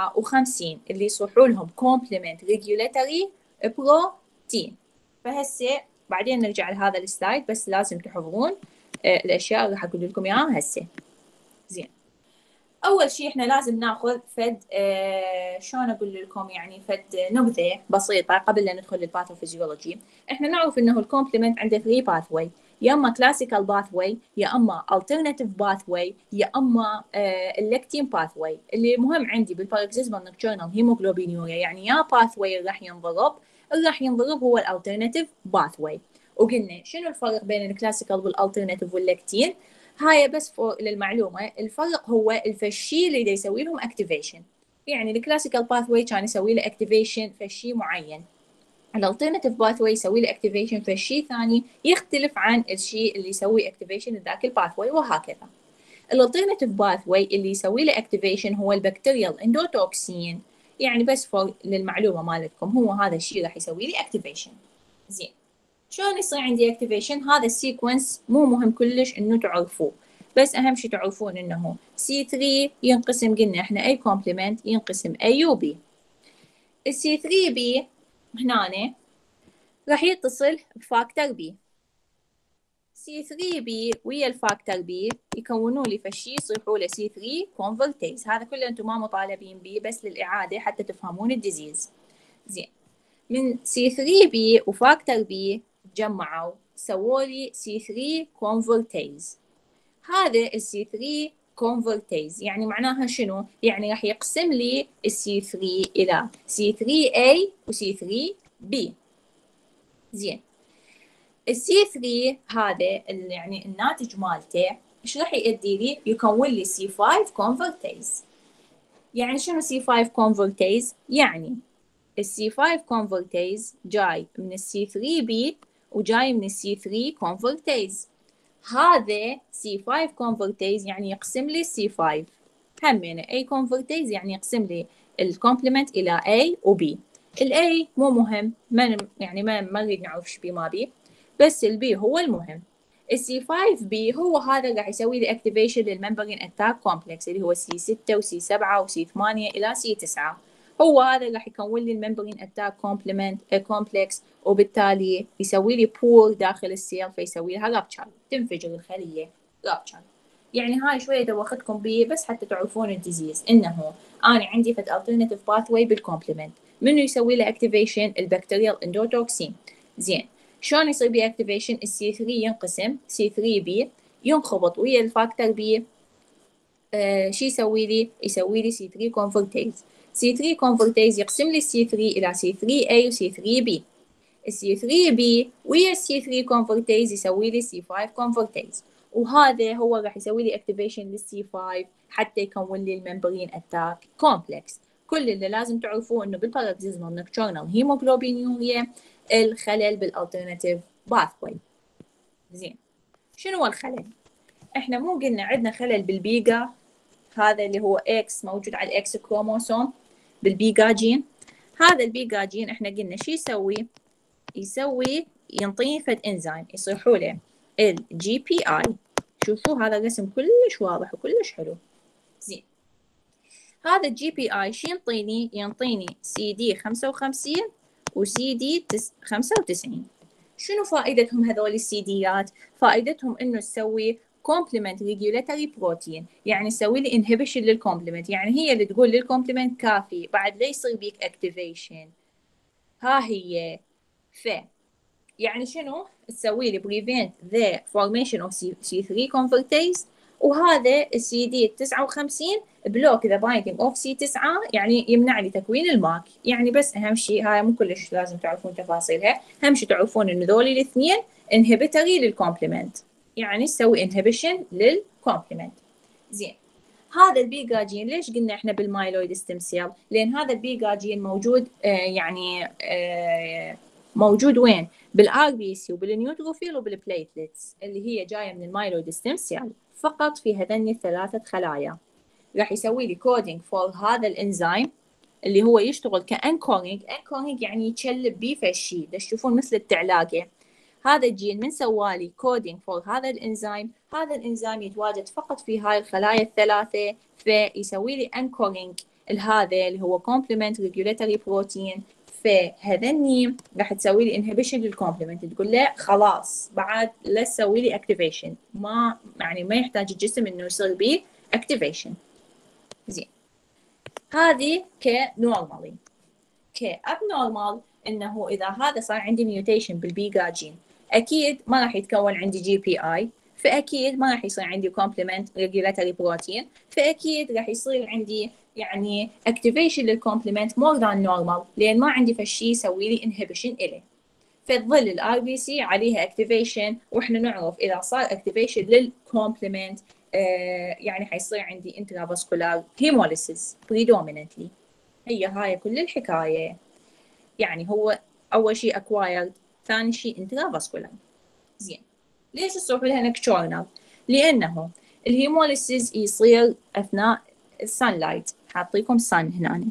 59 اللي يصلحوا لهم كومبلمنت ريجولاتوري بروتين. فهسه بعدين نرجع لهذا السلايد، بس لازم تحفظون الاشياء اللي راح اقول لكم اياها هسه. زين اول شيء احنا لازم ناخذ فد شلون اقول لكم، يعني فد نبذه بسيطه قبل لا ندخل للباثوفيزيولوجي. احنا نعرف انه الكومبلمنت عنده 3 باثوي، يا اما كلاسيكال باثوي، يا اما الترناتيف باثوي، يا اما اللكتين باثوي. اللي مهم عندي بالباروكسيزمال نكتورنال هيموغلوبينيوريا يعني يا باثوي راح ينضرب هو الالترناتيف باثوي. وقلنا شنو الفرق بين الكلاسيكال والالترناتيف واللاكتين. هاي بس للمعلومه، الفرق هو الفشي اللي يسوي لهم اكتيفيشن. يعني الكلاسيكال باثوي كان يسوي له اكتيفيشن فشي معين، الالترناتيف باثوي يسوي له اكتيفيشن فشي ثاني يختلف عن الشيء اللي يسوي اكتيفيشن ذاك الباثوي، وهكذا. الالترناتيف باثوي اللي يسوي له اكتيفيشن هو البكتيريال اندوتوكسين. يعني بس للمعلومه مالتكم، هو هذا الشيء راح يسوي لي اكتيفيشن. زين، شلون يصير عندي اكتيفيشن؟ هذا السيكونس مو مهم كلش انه تعرفوه، بس اهم شيء تعرفون انه C3 ينقسم، قلنا احنا اي كومبلمنت ينقسم A و B. السي 3 بي هنا راح يتصل بفاكتور B. سي 3 بي ويا الفاكتور بي يكونوا لي فشي يصيحوا له سي 3 كونفرتيز. هذا كله انتم ما مطالبين به، بس للاعاده حتى تفهمون الديزيز. زين، من سي 3 بي وفاكتور بي تجمعوا سووا لي سي 3 كونفرتيز. هذا السي 3 كونفرتيز يعني معناها شنو؟ يعني راح يقسم لي السي 3 الى سي 3 A وسي 3 B. زين، السي 3 هذا يعني الناتج مالته ايش راح يؤدي لي؟ يكون لي سي 5 كونفرتيز. يعني شنو سي 5 كونفرتيز؟ يعني السي 5 كونفرتيز جاي من السي 3 بي وجاي من السي 3 كونفرتيز. هذا سي 5 كونفرتيز يعني يقسم لي سي 5 همينه A كونفرتيز، يعني يقسم لي الكومبلمنت الى A و B. الاي مو مهم، يعني ما نريد نعرف ايش بي ما بي، بس البي هو المهم. السي 5 بي هو هذا راح يسوي لي اكتيفيشن للممبرين اتاك كومبلكس اللي هو سي 6 وسي 7 وسي 8 الى سي 9. هو هذا راح يكون لي الممبرين اتاك كومبلكس، وبالتالي يسوي لي بور داخل السيل فيسوي لها رابتشر، تنفجر الخليه رابتشر. يعني هاي شويه دوختكم بيه بس حتى تعرفون الديزيز، انه انا عندي فد الترناتيف باثوي بالكومبلمنت، منو يسوي له اكتيفيشن؟ البكتيريال اندوتوكسين. زين، شلون يصير بي اكتيفيشن؟ السي 3 ينقسم، سي 3 بي ينخبط ويا الفاكتور بي، شو يسوي لي؟ يسوي لي سي 3 كونفرتيز. سي 3 كونفرتيز يقسم لي السي 3 الى سي 3 A وسي 3 B. السي 3 بي ويا السي 3 كونفرتيز يسوي لي سي 5 كونفرتيز، وهذا هو راح يسوي لي اكتيفيشن للسي 5 حتى يكون لي الممبرين اتاك كومبلكس. كل اللي لازم تعرفوه انه بالباروكسيزمال نوكتورنال هيموجلوبينيوريا الخلل بالالترناتيف باثوي. زين، شنو هو الخلل؟ احنا مو قلنا عندنا خلل بالبيجا، هذا اللي هو اكس موجود على الاكس كروموسوم بالبيجا جين. هذا البيجا جين احنا قلنا شو يسوي ينطيني فد انزيم يصيحوا له الجي بي اي. شوفوا هذا الرسم كلش واضح وكلش حلو. زين، هذا الجي بي اي شو ينطيني سي دي 55 وسي دي 95. شنو فائدتهم هذول السي ديات؟ فائدتهم انه تسوي كومبلمنت ريجولاتوري بروتين، يعني تسوي لي انهبيشن للكومبلمنت، يعني هي اللي تقول للكومبلمنت كافي بعد لا يصير بيك اكتيفيشن. ها هي يعني شنو؟ تسوي لي prevent the formation of C3 convertase، وهذا السي دي 59 بلوك ذا بايندينج اوف سي 9 يعني يمنع لي تكوين الماك. يعني بس اهم شيء هاي مو كلش لازم تعرفون تفاصيلها، اهم شيء تعرفون ان ذولي الاثنين انهبيتوري للكومبلمنت، يعني تسوي انهبيشن للكومبلمنت. زين، هذا البيجا جين ليش قلنا احنا بالمايلويد ستيم سيل؟ لان هذا البيجا جين موجود موجود وين؟ بالار بي سي وبالنيوتروفيل وبالبليتلتس اللي هي جايه من المايلويد ستيم سيل، فقط في هذني الثلاثه خلايا. راح يسوي لي كودينج فور هذا الانزيم اللي هو يشتغل كانكورينج. انكورينج يعني يتشلب بيه فشي، تشوفون مثل التعلاقه. هذا الجين من سوالي كودينج فور هذا الانزيم، هذا الانزيم يتواجد فقط في هاي الخلايا الثلاثه، فيسوي لي انكورينج هذا اللي هو كومبلمنت ريجولاتوري بروتين. فهذني راح تسوي لي انهبيشن للكومبلمنت، تقول له خلاص بعد لا تسوي لي اكتيفيشن، ما يعني ما يحتاج الجسم انه يصير بيه اكتيفيشن. زين، هذه كنورمالي. كابنورمال انه اذا هذا صار عندي ميوتيشن بالبيجا جين، اكيد ما راح يتكون عندي جي بي اي، فاكيد ما راح يصير عندي كومبلمنت ريجولاتوري بروتين، فاكيد راح يصير عندي يعني اكتيفيشن للكومبلمنت مور ذان نورمال، لان ما عندي فشي يسوي لي انهبيشن اليه. فتظل الار بي سي عليها اكتيفيشن، واحنا نعرف اذا صار اكتيفيشن للكومبلمنت يعني حيصير عندي انترافاسكولار هيموليسيس predominantly. هي هاي كل الحكايه. يعني هو اول شيء acquired، ثاني شيء انترافاسكولار. زين، ليش نصير لها نكتورنال؟ لانه الهيموليسيس يصير اثناء السانلايت، حاعطيكم سان هنا،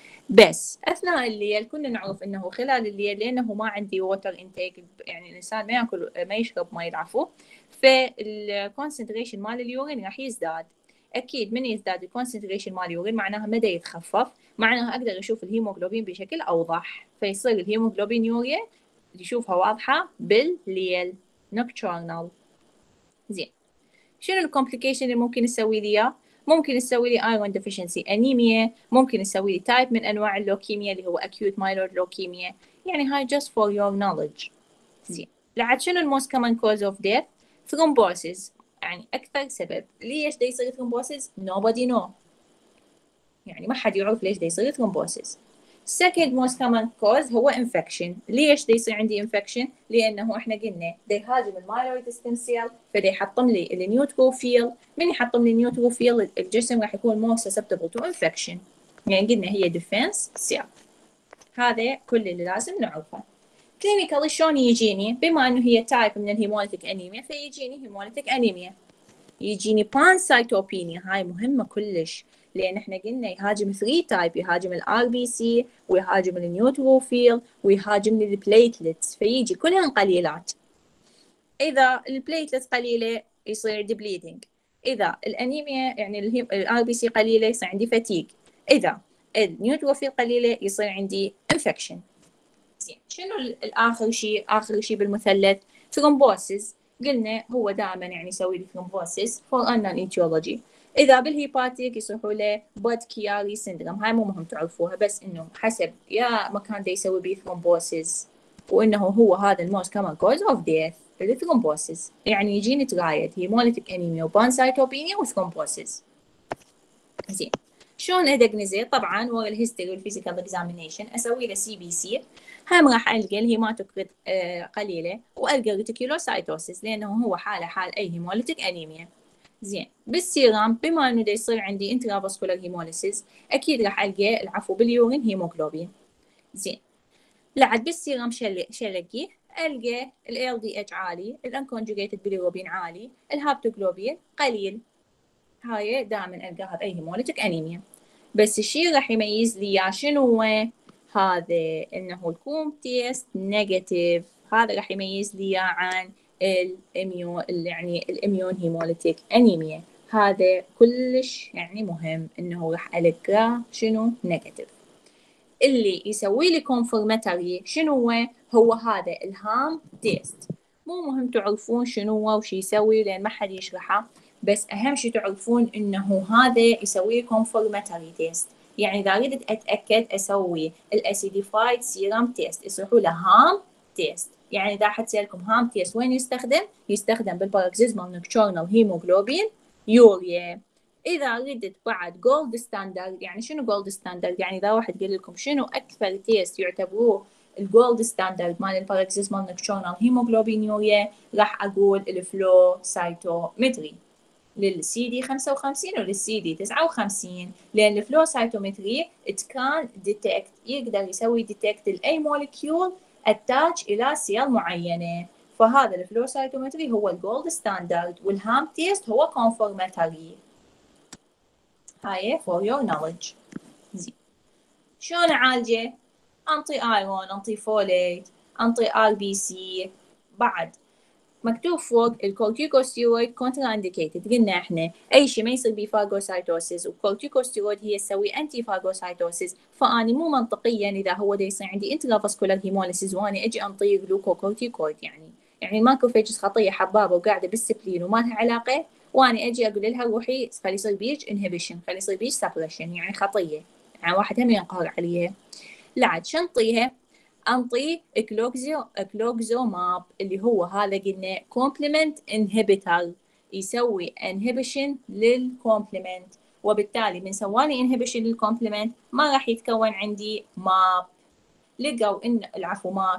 بس اثناء الليل كنا نعرف انه خلال الليل لانه ما عندي ووتر انتيك، يعني الانسان ما ياكل ما يشرب ماء العفو، فالكونسنتريشن مال اليورين راح يزداد. اكيد من يزداد الكونسنتريشن مال اليورين معناها مدى يتخفف، معناها اقدر اشوف الهيموغلوبين بشكل اوضح، فيصير الهيموغلوبين يوريا يشوفها واضحه بالليل نوكتورنال. زين، شنو الكومبليكيشن اللي ممكن نسوي لي اياه؟ ممكن نسوي لي ايرون ديفيشنسي انيميا، ممكن نسوي لي تايب من انواع اللوكيميا اللي هو اكيوت مايلود لوكيميا، يعني هاي just for your knowledge. زين، لعد شنو الموست كومن كوز اوف ديث؟ ثرومبوسيس، يعني اكثر سبب. ليش دا يصير ثرومبوسيس؟ nobody know، يعني ما حد يعرف ليش دا يصير ثرومبوسيس. second most common cause هو infection. ليش دا يصير عندي infection؟ لأنه إحنا قلنا دا يهاجم المايلويد ستيم سيل، فدا يحطم لي النيوتروفيل. من يحطم لي النيوتروفيل الجسم راح يكون more susceptible to infection، يعني قلنا هي defense cell. هذا كل اللي لازم نعرفه. كلينيكالي شلون يجيني؟ بما إنه هي تايب من الهيموليتيك أنيميا فيجيني هيموليتيك أنيميا، يجيني بانسايتوبينيا. هاي مهمة كلش، لأن احنا قلنا يهاجم 3 تايب، يهاجم الار بي سي ويهاجم النيوتروفيل ويهاجم البليتلتس، فيجي كلهن قليلات. إذا البليتلتس قليلة يصير عندي بليدنج، إذا الأنيميا يعني الار بي سي قليلة يصير عندي فتيج، إذا النيوتروفيل قليلة يصير عندي انفكشن. زين، شنو الآخر شيء؟ آخر شيء بالمثلث ثرومبوسيس. قلنا هو دائما يعني يسوي لي ثرومبوسيس فور unknown etiology. اذا بالهيباتيك يصيحوا له بود كياري سيندروم، هاي مو مهم تعرفوها، بس انه حسب يا مكان دا يسوي بيه ثرومبوسيس، وانه هو هذا الموست كومن كوز اوف ديث الثرومبوسيس. يعني يجيني ترايد هيموليتيك انيميا وبانسايتوبينيا وثرومبوسيس. زين، شلون ادقنزه؟ طبعا ورا الهيستوري والفيزيكال اكزامينيشن اسوي له سي بي سي، هم راح القى الهيماتوكريت قليله، والقى ريتيكولوسايتوسيس لانه هو حال اي هيموليتيك انيميا. زين، بالسيرام بما انه دا يصير عندي انترافاسكولار هيموليسيس اكيد راح القى العفو باليورين هيموغلوبين. زين، لعد بالسيرام شلقي القى ال دي اتش عالي، الانكونجوجيتد بيليروبين عالي، الهابتوغلوبين قليل. هاي دائما القاها باي هيموليتيك انيميا. بس الشيء راح يميز لي يا شنو هو هذا، انه الكوم تيست نيجاتيف، هذا راح يميز لي عن يعني الاميون هيموليتيك انيميا. هذا كلش يعني مهم انه راح القاه شنو نيجاتيف. اللي يسوي لي كونفرماتوري شنو هو هذا الهام تيست. مو مهم تعرفون شنو هو وش يسوي لان ما حد يشرحه، بس اهم شيء تعرفون انه هذا يسوي كونفرماتوري تيست. يعني اذا اريد اتاكد اسوي الاسيديفايد سيرم تيست يصيحوا له هام تيست. يعني اذا حد سالكم هام تيست وين يستخدم؟ يستخدم بالباروكسيزمال نوكتورنال هيموغلوبين يوريا. اذا ردت بعد جولد ستاندرد، يعني شنو جولد ستاندرد؟ يعني اذا واحد قال لكم شنو اكثر تيست يعتبروه الجولد ستاندرد مال الباروكسيزمال نوكتورنال هيموغلوبين يوريا، راح اقول الفلو سايتومتري للسي دي 55 وللسي دي 59، لان الفلو سايتومتري كان ديتكت يقدر يسوي ديتكت لاي مولكيول اتاتش الى سيل معينه. فهذا الفلو سايتومتري هو الجولد ستاندرد، والهام تيست هو كونفورماتوري. هاي for your knowledge. زين، شلون اعالجه؟ انطي ايرون، انطي فوليت، انطي ار بي سي. بعد مكتوب فوق الكورتيكوستيرويد كونترا انديكيتد، قلنا احنا اي شيء ما يصير بيه فاجوسايتوسيس، والكورتيكوستيرويد هي تسوي انتي فاجوسايتوسيس، فاني مو منطقيا اذا هو دا يصير عندي انترافاسكولار هيموليسيس وانا اجي انطي جلوكوكورتيكويد. يعني ماكروفيجز خطيه حبابه وقاعده بالسبلين وما لها علاقه، وانا اجي اقول لها روحي خلي يصير بيج انهبيشن، خلي يصير بيج سبريشن، يعني خطيه، يعني واحد هم ينقهر عليها. لعد شنطيها؟ انطي اكلوكزوماب اللي هو هذا قلنا كومبلمنت انهبيتر، يسوي انهبيشن للكومبلمنت، وبالتالي من سواني انهبيشن للكومبلمنت ما راح يتكون عندي ماب. لقوا ان العفو ماك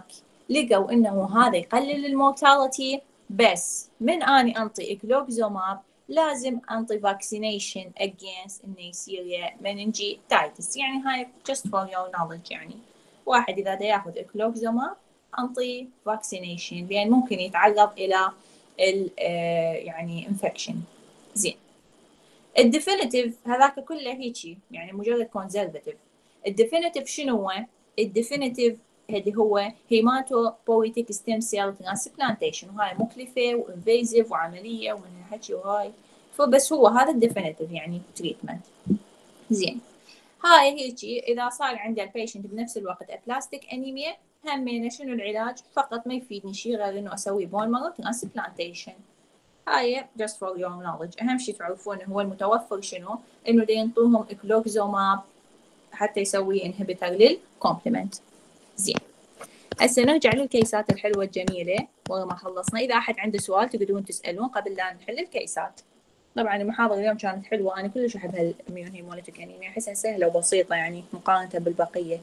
لقوا إنه هذا يقلل المورتاليتي، بس من أني أنطي إكلوكزوماب لازم أنطي فاكسينيشن against النيسيريا مننجيتايتس. يعني هاي just for your knowledge. يعني واحد إذا دا ياخذ إكلوكزوماب أنطي فاكسينيشن، لأن ممكن يتعرض إلى يعني infection. زين. الديفينيتيف هذاك كله هيجي يعني مجرد كونزرفتيف. الديفينيتيف شنو هو؟ الديفينيتيف اللي هو هيماتو بويتيك ستيم سيل ترانسبلانتيشن، وهاي مكلفة وانفيزيف وعملية ومن هالحكي وهاي، فبس هو هذا الديفينيتيف يعني تريتمنت. زين. هاي هيجي إذا صار عند البيشنت بنفس الوقت أبلاستيك أنيميا، همينه شنو العلاج؟ فقط ما يفيدني شيء غير إنه أسوي بون مارو ترانسبلانتيشن. هاي just for your knowledge. أهم شيء تعرفون هو المتوفر شنو؟ إنه دا ينطوهم إكلوكزوماب حتى يسوي انهبيتر للكومبلمنت. زين. هسه نرجع للكيسات الحلوة الجميلة ورا ما خلصنا. إذا أحد عنده سؤال تقدرون تسألون قبل لا نحل الكيسات. طبعا المحاضرة اليوم كانت حلوة، أنا كلش أحب هالإميون هيموليتيك أنيميا، أحسها سهلة وبسيطة يعني مقارنة بالبقية.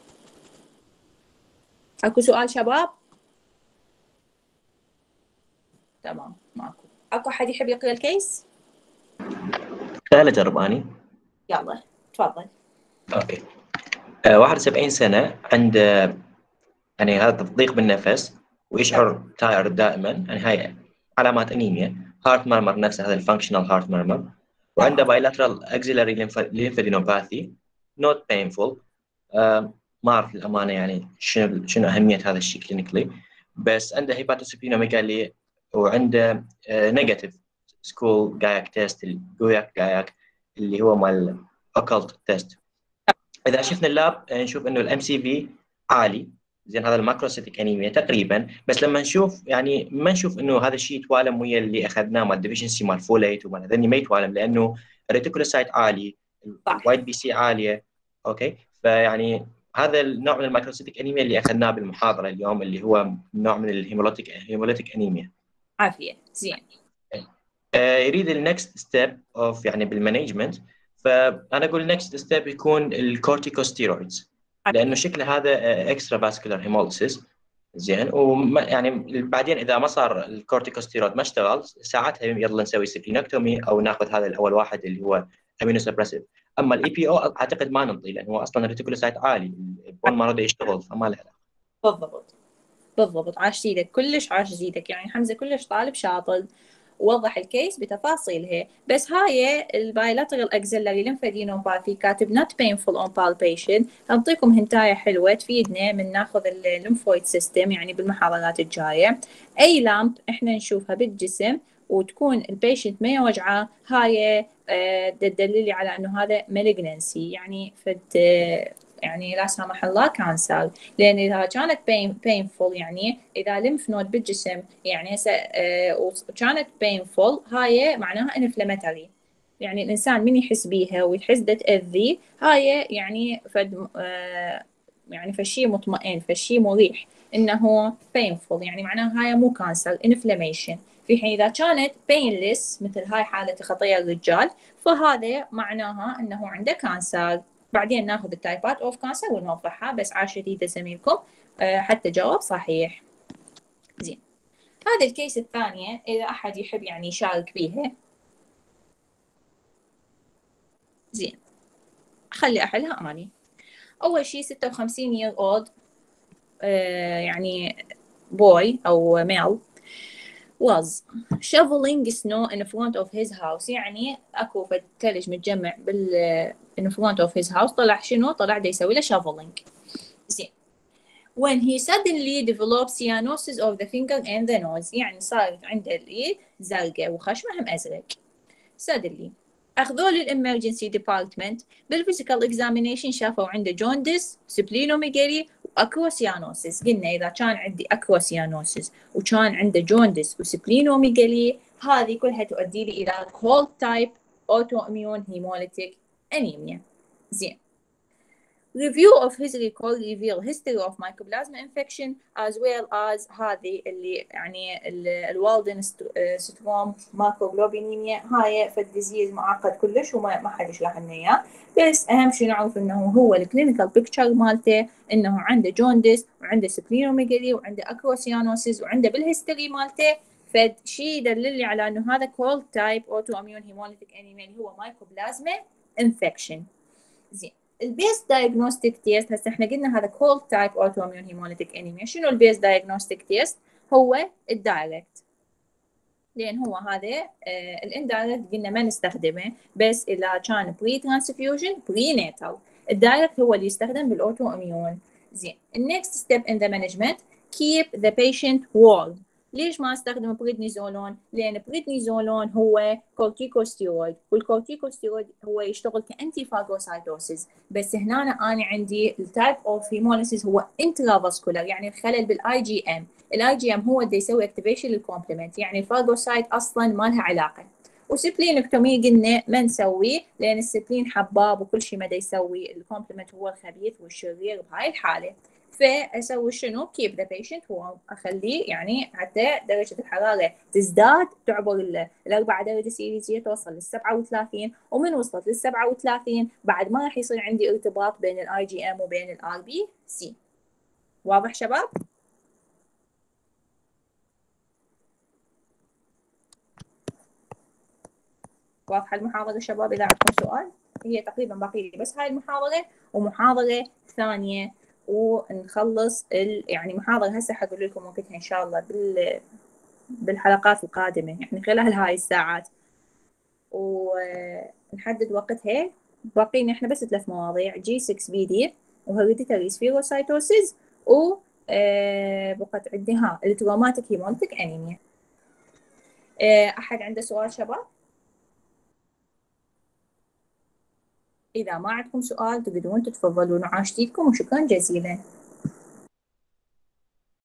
أكو سؤال شباب؟ تمام ماكو. أكو أحد يحب يقرأ الكيس؟ سهلة جرب أني. يلا تفضل. أوكي. 71 سنة، عنده يعني هذا ضيق بالنفس ويشعر تائر دائما، يعني هاي علامات أنيميا. هارت مurmur نفس هذا الفانكشنال هارت murmur، وعنده bilateral axillary lymphadenopathy not painful. ما أعرف الأمانة يعني شنو أهمية هذا الشيء كلينيكلي، بس عنده هيباتوسبلينوميجالي وعنده نيجاتيف سكول جاياك تيست، الجوياك جاياك اللي هو مال اوكلت تيست. اذا شفنا اللاب نشوف انه الام سي في عالي، زين هذا الماكروسيتيك انيميا تقريبا، بس لما نشوف يعني ما نشوف انه هذا الشيء يتوالم ويا اللي اخذناه مال ديفيشنسي مال فوليت ومال هذني، ما يتوالم لانه الريتيكولوسايت عالي، الوايت بي سي عاليه. اوكي، فيعني هذا النوع من الماكروسيتيك انيميا اللي اخذناه بالمحاضره اليوم، اللي هو نوع من الهيموليتيك انيميا. عافيه. زين. يريد النكست ستيب اوف يعني بالمانجمنت، فانا اقول النكست ستيب يكون الكورتيكوستيرويدز، لانه شكل هذا اكسترا فاسكولار هيموليسيس. زين، يعني بعدين اذا ما صار الكورتيكوستيرويد ما اشتغل، ساعتها يلا نسوي سبلينكتومي او ناخذ هذا الاول واحد اللي هو امينوسبريسيف. اما الاي بي او اعتقد ما ننطي، لانه هو اصلا الريتيكولوسايت عالي، البون ما رده يشتغل، فما له علاقه. بالضبط بالضبط. عاش زيدك كلش، عاش زيدك. يعني حمزه كلش طالب شاطر، ووضح الكيس بتفاصيلها. بس هاي البايلاترال اكزيلاري ليمفادينوباثي كاتب not painful on palpation. انطيكم هنتايه حلوه تفيدنا من ناخذ الليمفويد سيستم يعني بالمحاضرات الجايه. اي لامب احنا نشوفها بالجسم وتكون البيشنت ما يوجعه، هاي تدللي على انه هذا مالجنسي، يعني فد يعني لا سمح الله كانسر. لان اذا كانت painful يعني اذا ليمف نود بالجسم يعني هسه وكانت painful، هاي معناها انفلاماتوري، يعني الانسان من يحس بيها ويحس ده تاذيه، هاي يعني فد يعني فشي مطمئن، فشي مريح انه painful، يعني معناها هاي مو كانسر، انفلاميشن. في حين اذا كانت painless مثل هاي حاله خطيه الرجال، فهذا معناها انه عنده كانسر. بعدين ناخذ التايبات اوف كانسر ونوضحها، بس عاش شديدة زميلكم حتى جواب صحيح. زين. هذا الكيس الثانية إذا أحد يحب يعني يشارك بيها. زين، خلي أحلها أني. أول شيء 56 year old يعني boy أو male was shoveling snow in front of his house. يعني أكو ثلج متجمع in front of his house. طلع شنو؟ طلع دا يسوي له shoveling. زين. when he suddenly developed cyanosis of the finger and the nose. يعني صارت عنده الإيد زرقاء وخشمه هم أزرق. suddenly أخذوه للإمرجنسي ديبارتمنت. بالفيزيكال إكزامينيشن شافوا عنده جوندس، سبلينوميجالي وأكروسيانوسيس. قلنا إذا كان عندي أكروسيانوسيس وكان عنده جوندس وسبلينوميجالي، هذه كلها تؤدي لي إلى cold type autoimmune hemolytic anemia. زين. Review of his record reveal history of mycoplasma infection as well as هذه اللي يعني الوالدن ستروم ماكروغلوبينيميا. هاي فالديزيز معقد كلش وما حد يشرح لنا اياه، بس اهم شيء نعرف انه هو الكلينيكال بيكتشر مالته انه عنده جوندس وعنده سبلينوميجالي وعنده اكروسيانوسيس وعنده بالهيستوري مالته فشيء يدلل لي على انه هذا كولد تايب اوتو اميون هيموليتيك انيميا اللي هو مايكوبلازما انفكشن. زين البيس دايجنوستيك تيست هسه احنا قلنا هذا كولد تايب اوتو اميون هيموليتيك انيميا. شنو البيس دايجنوستيك تيست؟ هو الدايركت، لان هو هذا الاندايركت قلنا ما نستخدمه بس اذا كان بري ترانسفيوجن بري ناتال. الدايركت هو اللي يستخدم بالاوتو اميون. زين النكست ستيب ان ذا مانجمنت keep the patient warm. ليش ما استخدم بريدنيزولون؟ لان بريدنيزولون هو كورتيكوستيرويد والكورتيكوستيرويد هو يشتغل كانتي فاجوسايتوسيس، بس هنا أنا عندي التايب اوف هيموليسيس هو انترافاسكولار يعني الخلل بالاي جي ام. الاي جي ام هو اللي يسوي اكتيفيشن للكومبلمنت يعني الفاجوسايت اصلا ما لها علاقه. وسبلينكتومي قلنا ما نسويه لان السبلين حباب وكل شيء ما يسوي الكومبلمنت هو الخبيث والشرير بهاي الحاله. فاسوي شنو؟ keep the patient warm، اخليه يعني حتى درجه الحراره تزداد تعبر ال 4 درجه سيليزيه توصل لل 37، ومن وصلت لل 37 بعد ما راح يصير عندي ارتباط بين الاي جي ام وبين الار بي سي. واضح شباب؟ واضحه المحاضره شباب؟ اذا عندكم سؤال هي تقريبا باقي لي بس هاي المحاضره ومحاضره ثانيه ونخلص يعني محاضره هسه حقول لكم وقتها ان شاء الله بالحلقات القادمه يعني خلال هاي الساعات ونحدد وقتها. باقينا احنا بس 3 مواضيع جي 6 بي دي وهيريديتاري سفيروسايتوسيس و بقت عندي التروماتيك هيموليتيك انيميا. احد عنده سؤال شباب؟ إذا ما عندكم سؤال تقدرون تتفضلون وعاشتيكم وشكرا جزيلا.